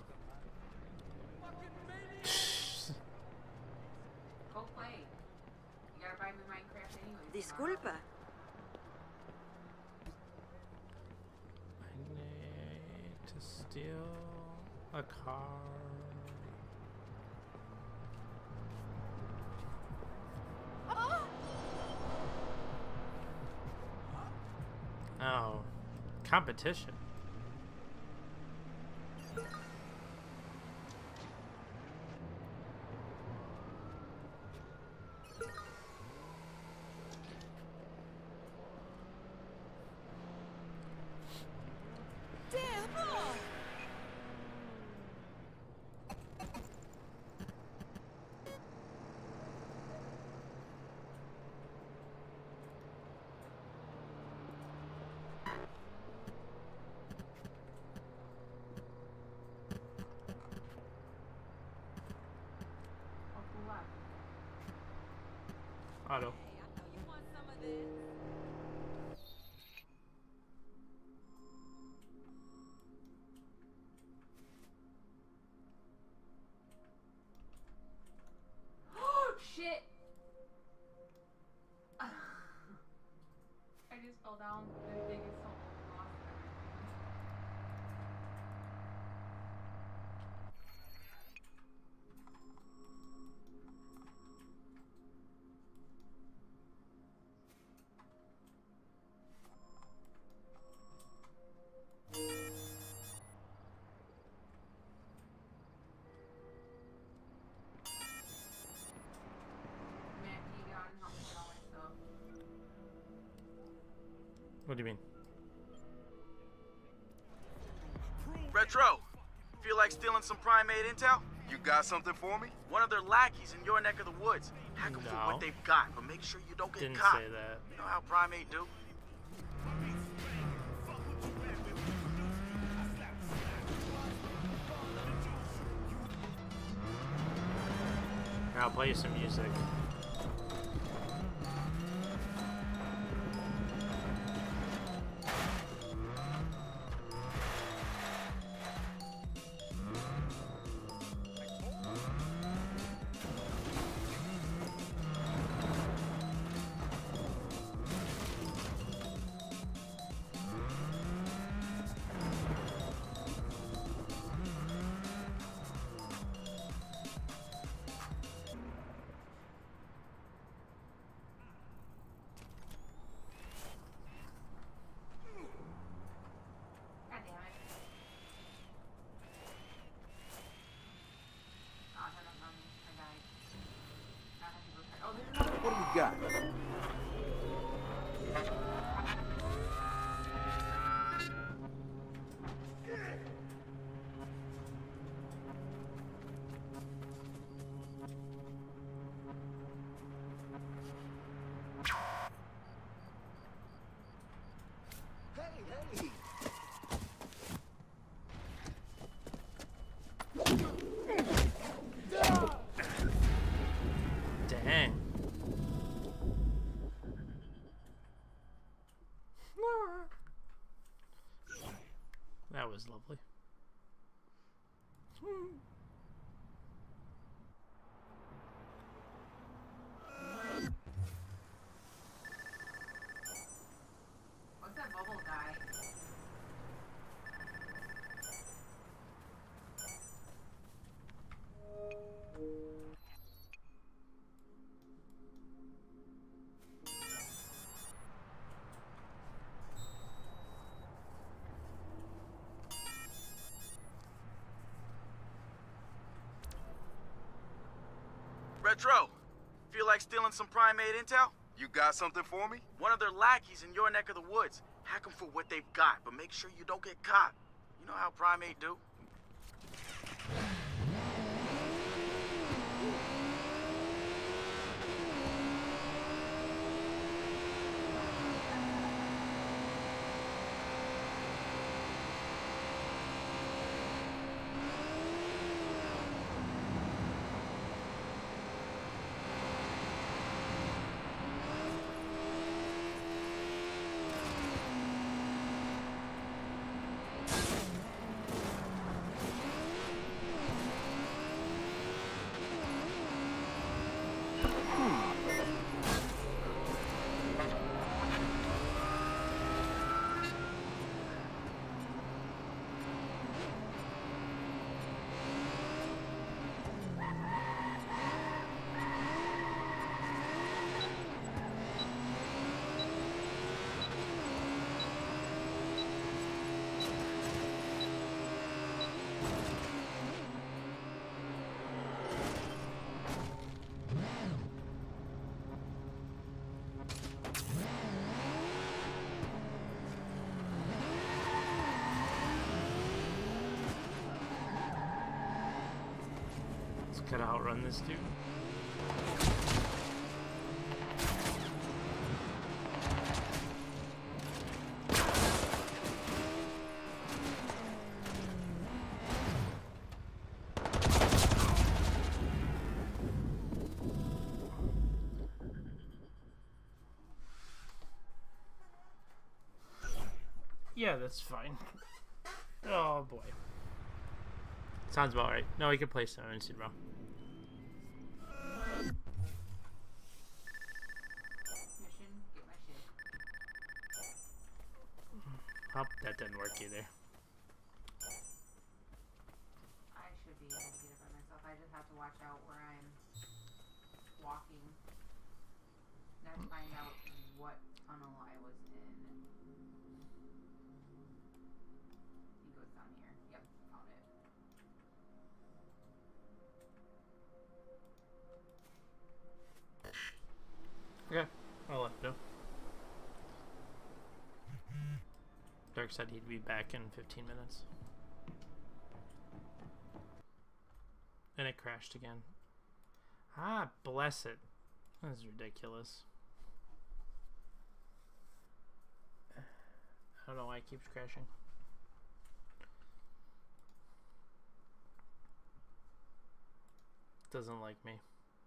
Go play. You gotta buy me Minecraft anyway. Disculpa. I need to steal a car. Oh, competition. Auto. Shit! I just fell down the biggest hole and lost everything. What do you mean? Retro, feel like stealing some primate intel? You got something for me? One of their lackeys in your neck of the woods. Hack them for No. what they've got, but make sure you don't get Didn't caught. say that. You know how primate do? Here, I'll play you some music. What do we got? Dang. That was lovely. What's that bubble guy? Retro, feel like stealing some primate intel? You got something for me? One of their lackeys in your neck of the woods. Hack them for what they've got, but make sure you don't get caught. You know how Primate do? Gotta outrun this dude. Yeah, that's fine. Oh boy. Sounds about right. No, he can play Stone and bro. Oh, that didn't work either. I should be able to get it by myself. I just have to watch out where I'm walking. And I have to find out what tunnel I was in. He goes down here. Yep, found it. Okay, I'll let him know. Dark said he'd be back in 15 minutes. And it crashed again. Ah, bless it. That is ridiculous. I don't know why it keeps crashing. Doesn't like me.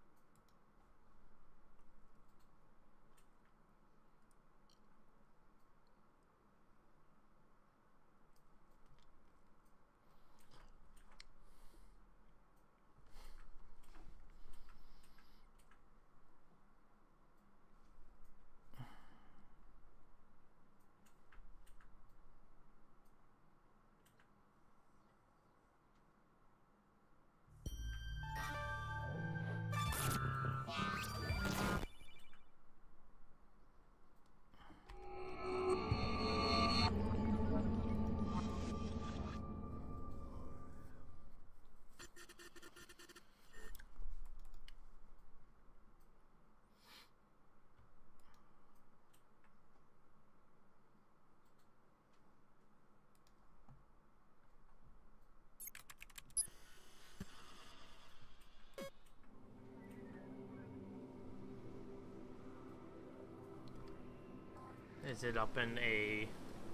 Is it up in a...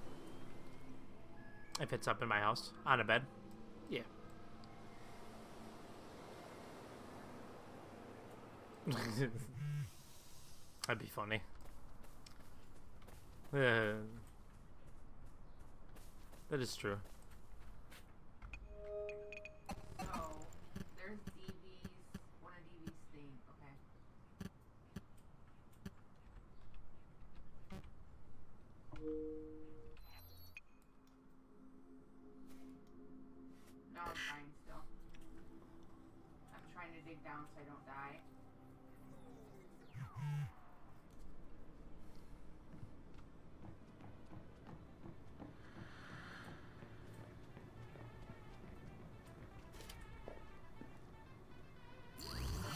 If it's up in my house? On a bed? Yeah. That'd be funny. That is true. Oh, there's DV's, one of DV's thing. Okay. No, I'm fine still. I'm trying to dig down so I don't die.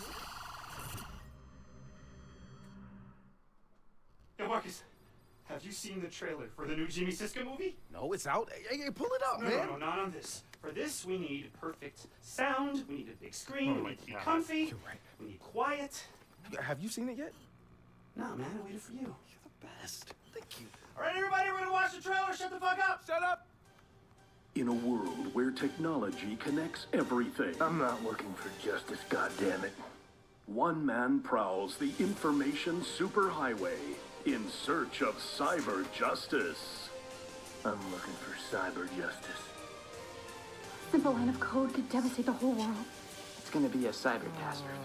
Yo, Marcus, have you seen the trailer for the new Jimmy Siska movie? No, it's out. Hey, pull it up, No, man. no, not on this. For this, we need perfect sound. We need a big screen. We need to be comfy. You're right. We need quiet. Have you seen it yet? No, man, I waited for you. You're the best. Thank you. All right, everybody, we're gonna watch the trailer. Shut the fuck up. Shut up. In a world where technology connects everything. I'm not looking for justice, goddammit. One man prowls the information superhighway in search of cyber justice. I'm looking for cyber justice. Simple line of code could devastate the whole world. It's gonna be a cyber catastrophe.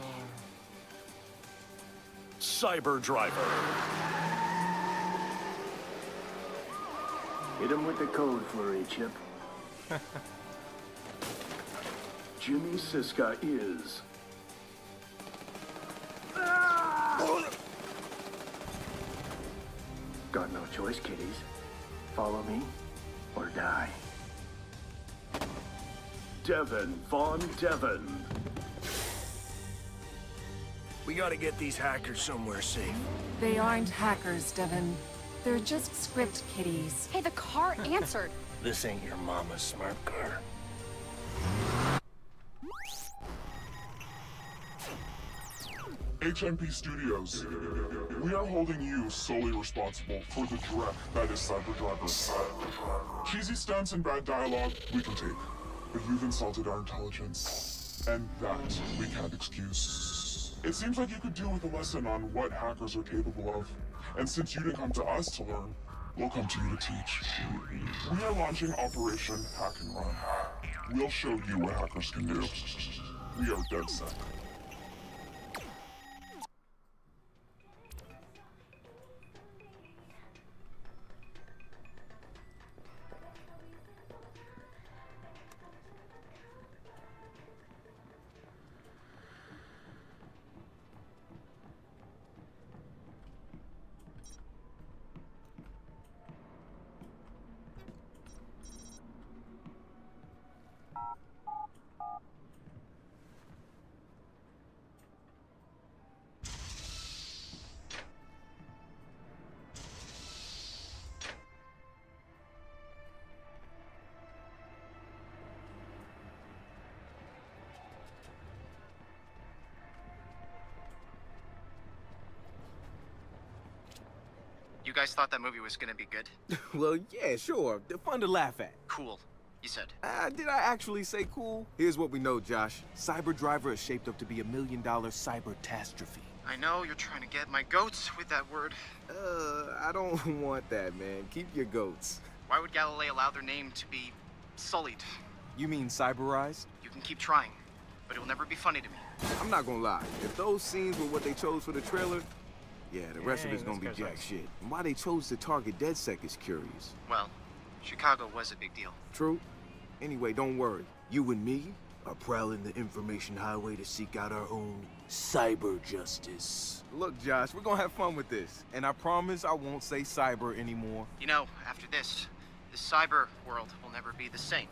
Cyber Driver. Hit him with the code flurry, Chip. Jimmy Siska is... Got no choice, kiddies. Follow me or die. Devin Von Devin. We gotta get these hackers somewhere safe. They aren't hackers, Devin. They're just script kiddies. Hey, the car answered. This ain't your mama's smart car. HMP Studios. We are holding you solely responsible for the dreck that is Cyber Driver. Cheesy stunts and bad dialogue, we can take. But you've insulted our intelligence, and that we can't excuse. It seems like you could do with a lesson on what hackers are capable of. And since you didn't come to us to learn, we'll come to you to teach. We are launching Operation Hack and Run. We'll show you what hackers can do. We are dead set. You guys thought that movie was gonna be good? Well, yeah, sure. They're fun to laugh at. Cool, you said. Did I actually say cool? Here's what we know, Josh. Cyber Driver is shaped up to be $1 million cyber-tastrophe. I know you're trying to get my goats with that word. I don't want that, man. Keep your goats. Why would Galilei allow their name to be sullied? You mean cyberized? You can keep trying, but it will never be funny to me. I'm not gonna lie. If those scenes were what they chose for the trailer, yeah, the rest of it's gonna be jack shit. And why they chose to target DedSec is curious. Well, Chicago was a big deal. True. Anyway, don't worry. You and me are prowling the information highway to seek out our own cyber justice. Look, Josh, we're gonna have fun with this. And I promise I won't say cyber anymore. You know, after this, the cyber world will never be the same.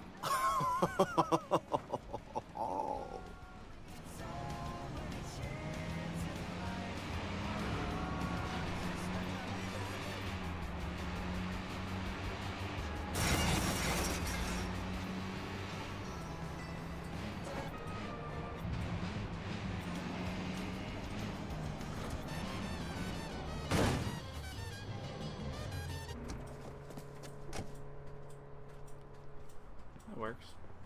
Works.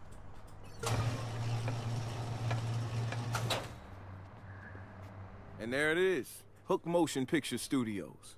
And there it is. Hook Motion Picture Studios.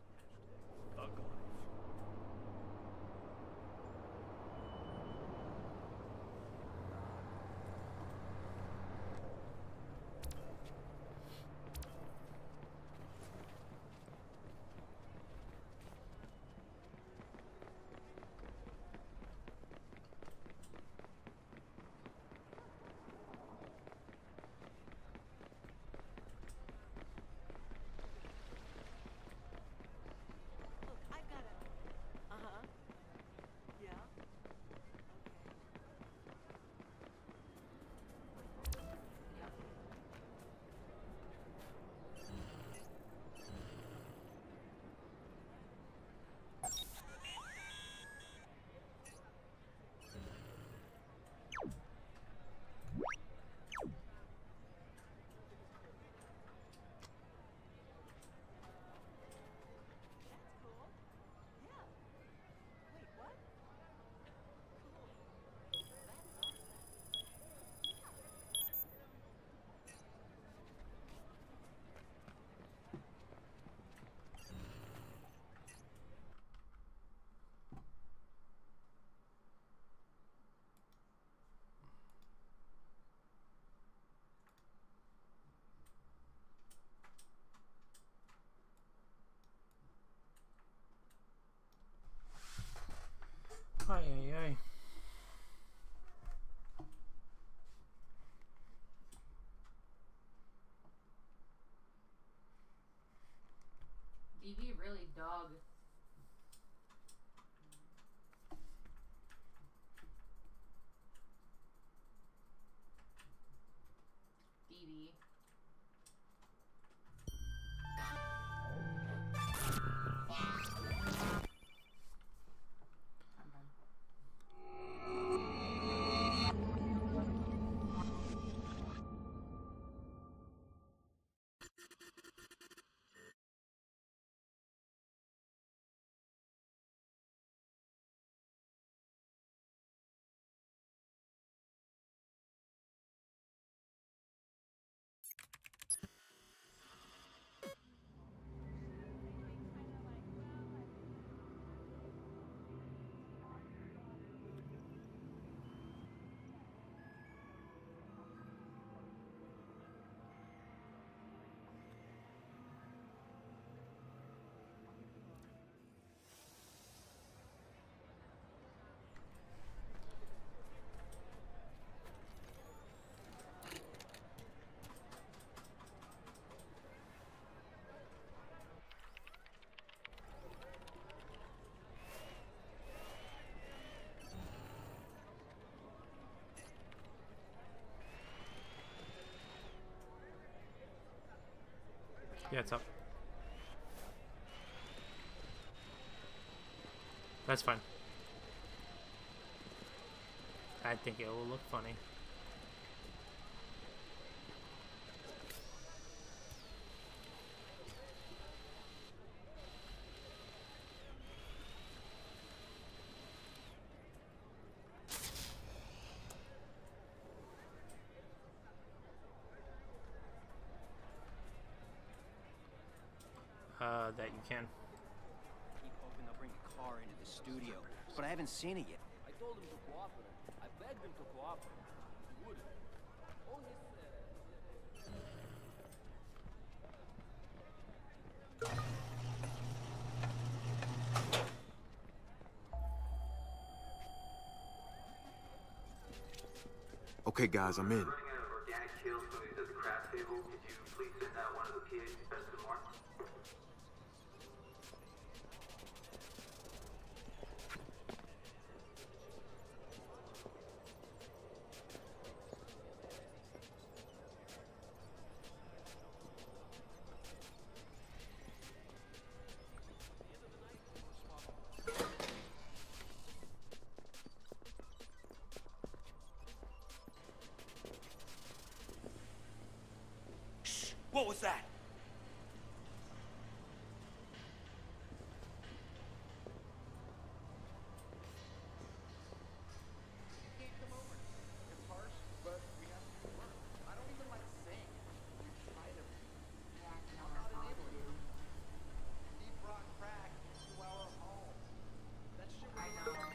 Yeah, it's up. That's fine. I think it will look funny. That you can. Keep hoping they'll bring a car into the studio, but I haven't seen it yet. I told him to cooperate. I begged him to cooperate. He wouldn't. All he said... Okay, guys, I'm in. What was that? It's harsh, but we have to be firm. I don't even like saying it. We've tried everything. I'm not enabling you. He brought crack into our home. That shit was illegal.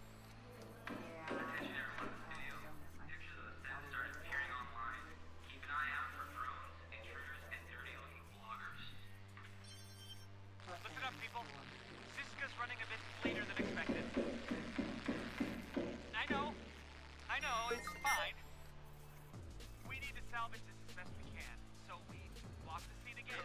Listen up, people. Siska's running a bit later than expected. I know, it's fine. We need to salvage this as best we can, so we walk the scene again.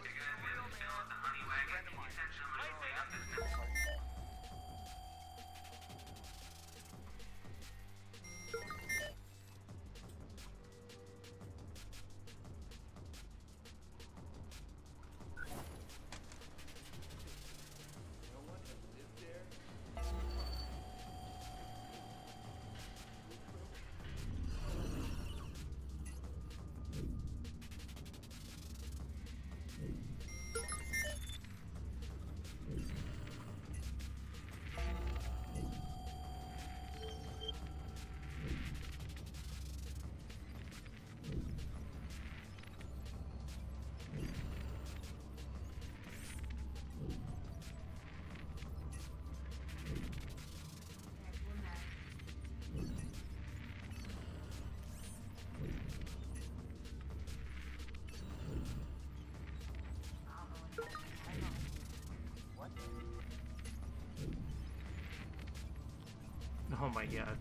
Oh my god.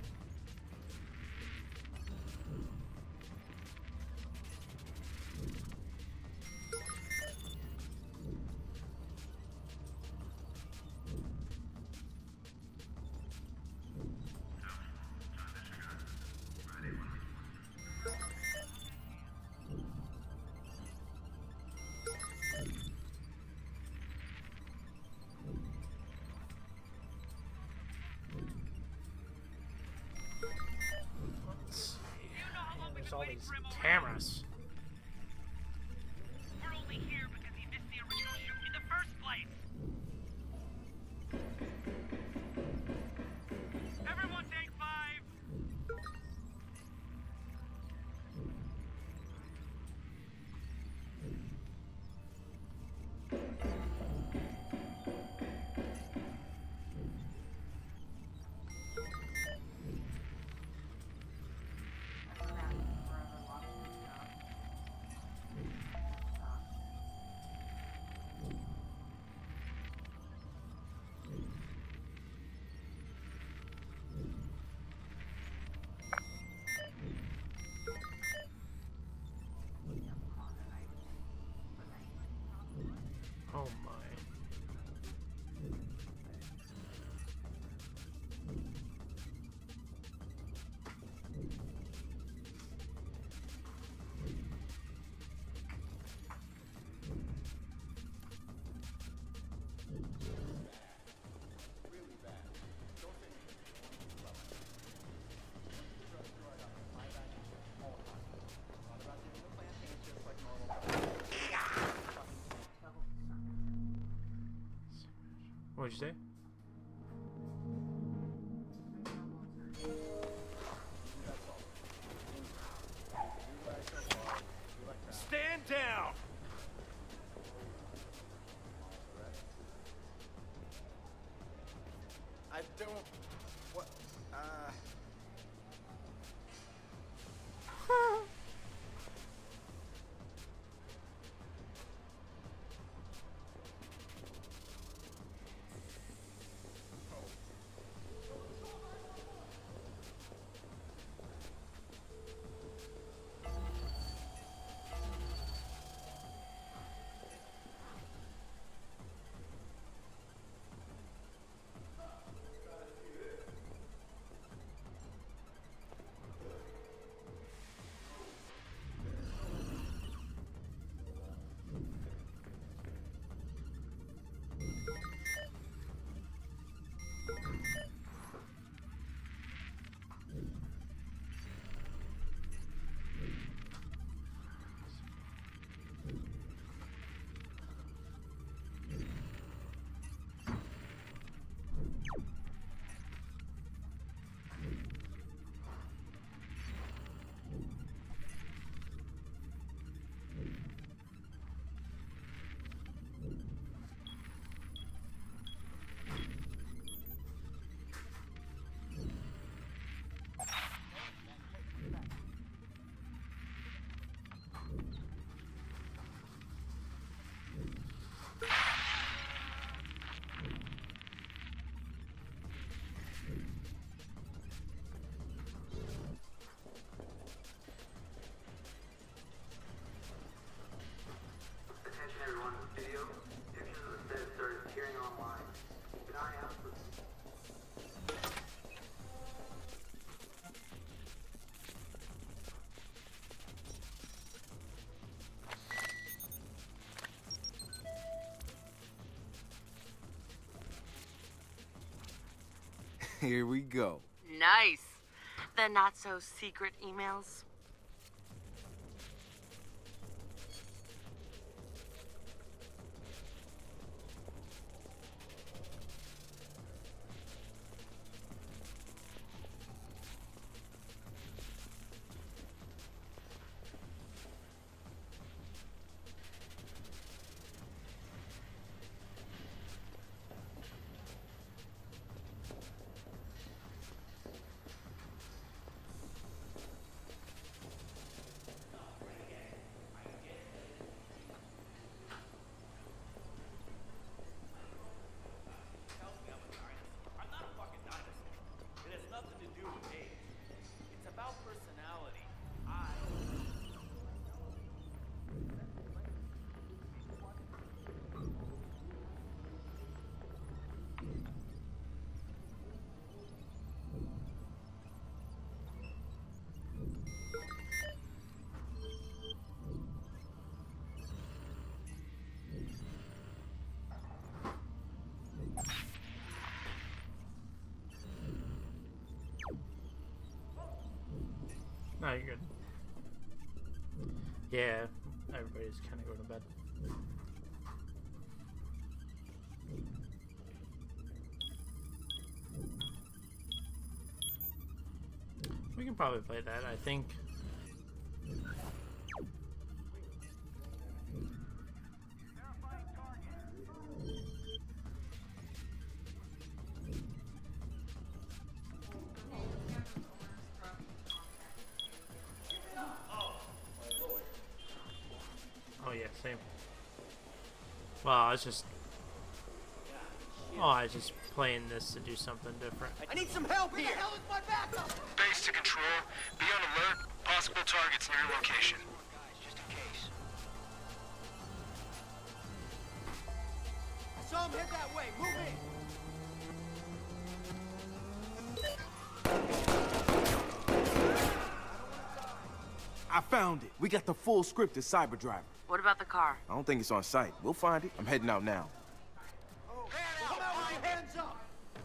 There's all these cameras. We're only here because he missed the original shoot in the first place. Everyone take 5. you say? Stand down! I don't... What? Attention everyone, video. Pictures of the set started appearing online. Keep an eye out for... Here we go. Nice. The not-so-secret emails. No, you're good. Yeah, everybody's kind of going to bed. We can probably play that, I think. Oh yeah, same. Well, I was just... Oh, I was just playing this to do something different. I need some help here! Where the hell is my backup? Base to control. Be on alert. Possible targets near your location. Just in case. I saw him head that way. Move in. I found it. We got the full script of Cyber Driver. What about the car? I don't think it's on site. We'll find it. I'm heading out now. Oh, come out with your hands up!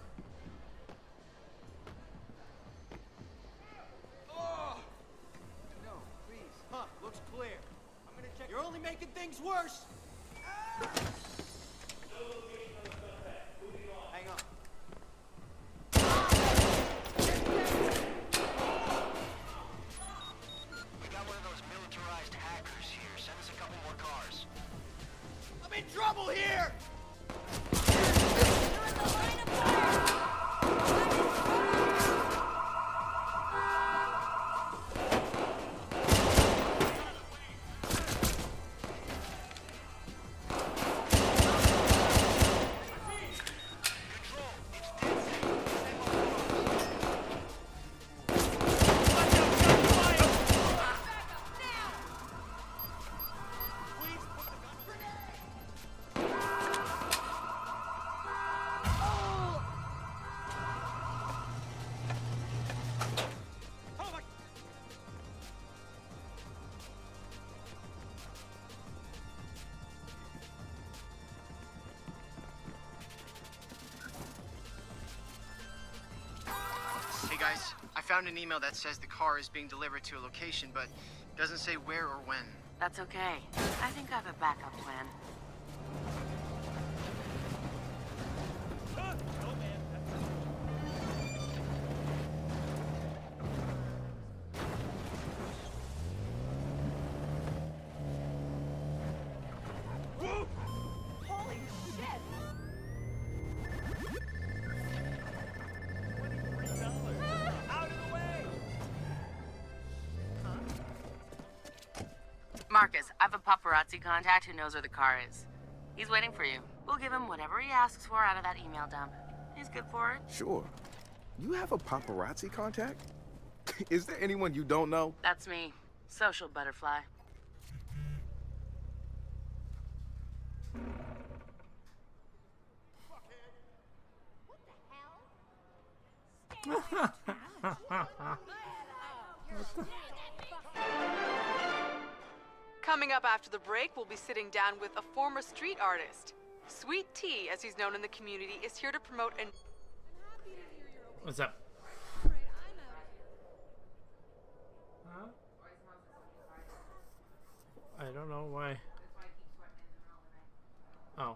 Oh! No, please. Huh, looks clear. I'm gonna check. You're only making things worse! Ah! No location of the suspect. Moving on. militarized hackers here. Send us a couple more cars. I'm in trouble here! Hey guys, I found an email that says the car is being delivered to a location, but doesn't say where or when. That's okay. I think I have a backup plan. Holy shit! Out of the way! Marcus, I have a paparazzi contact who knows where the car is. He's waiting for you. We'll give him whatever he asks for out of that email dump. He's good for it. Sure. You have a paparazzi contact? Is there anyone you don't know? That's me. Social butterfly. Coming up after the break, we'll be sitting down with a former street artist. Sweet Tea, as he's known in the community, is here to promote an... What's up? Huh? I don't know why. Oh.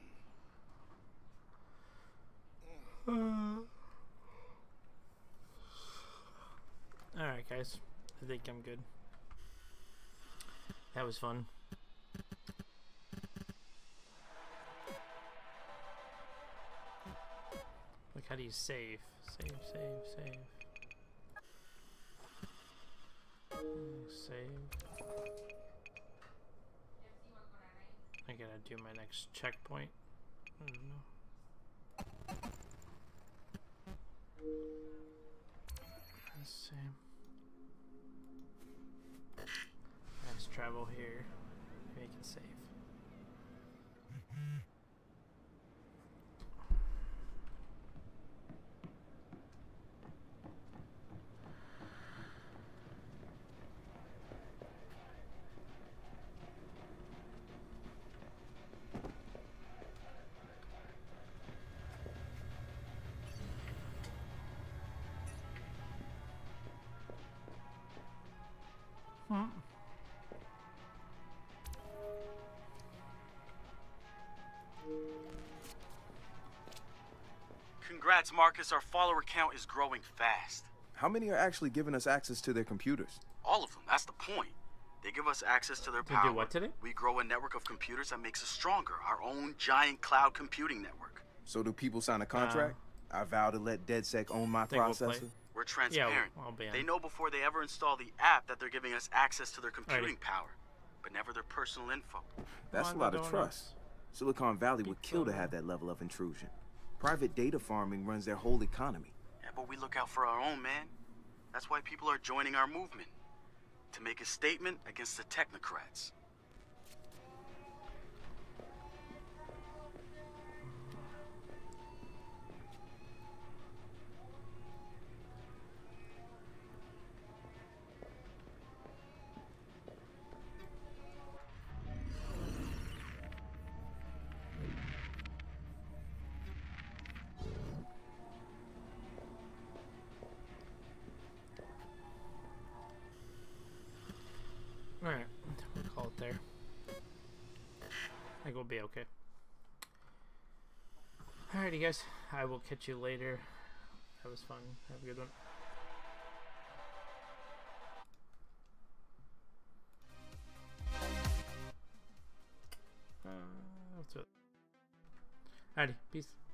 Alright guys, I think I'm good. That was fun. Like, how do you save? Save. Save. I gotta do my next checkpoint. I don't know. Let's see. Let's travel here. Maybe I can save. Congrats, Marcus. Our follower count is growing fast. How many are actually giving us access to their computers? All of them. That's the point. They give us access to their They power. do what today? We grow a network of computers that makes us stronger. Our own giant cloud computing network. So do people sign a contract? I vow to let DedSec own my processor. We're transparent. Yeah, I'll be on. They know before they ever install the app that they're giving us access to their computing power, but never their personal info. That's a lot of trust. Silicon Valley would kill to have that level of intrusion. Private data farming runs their whole economy. Yeah, but we look out for our own, man. That's why people are joining our movement. To make a statement against the technocrats. Alright, we'll call it there. I think we'll be okay. Alrighty guys, I will catch you later. That was fun. Have a good one. Alrighty, peace.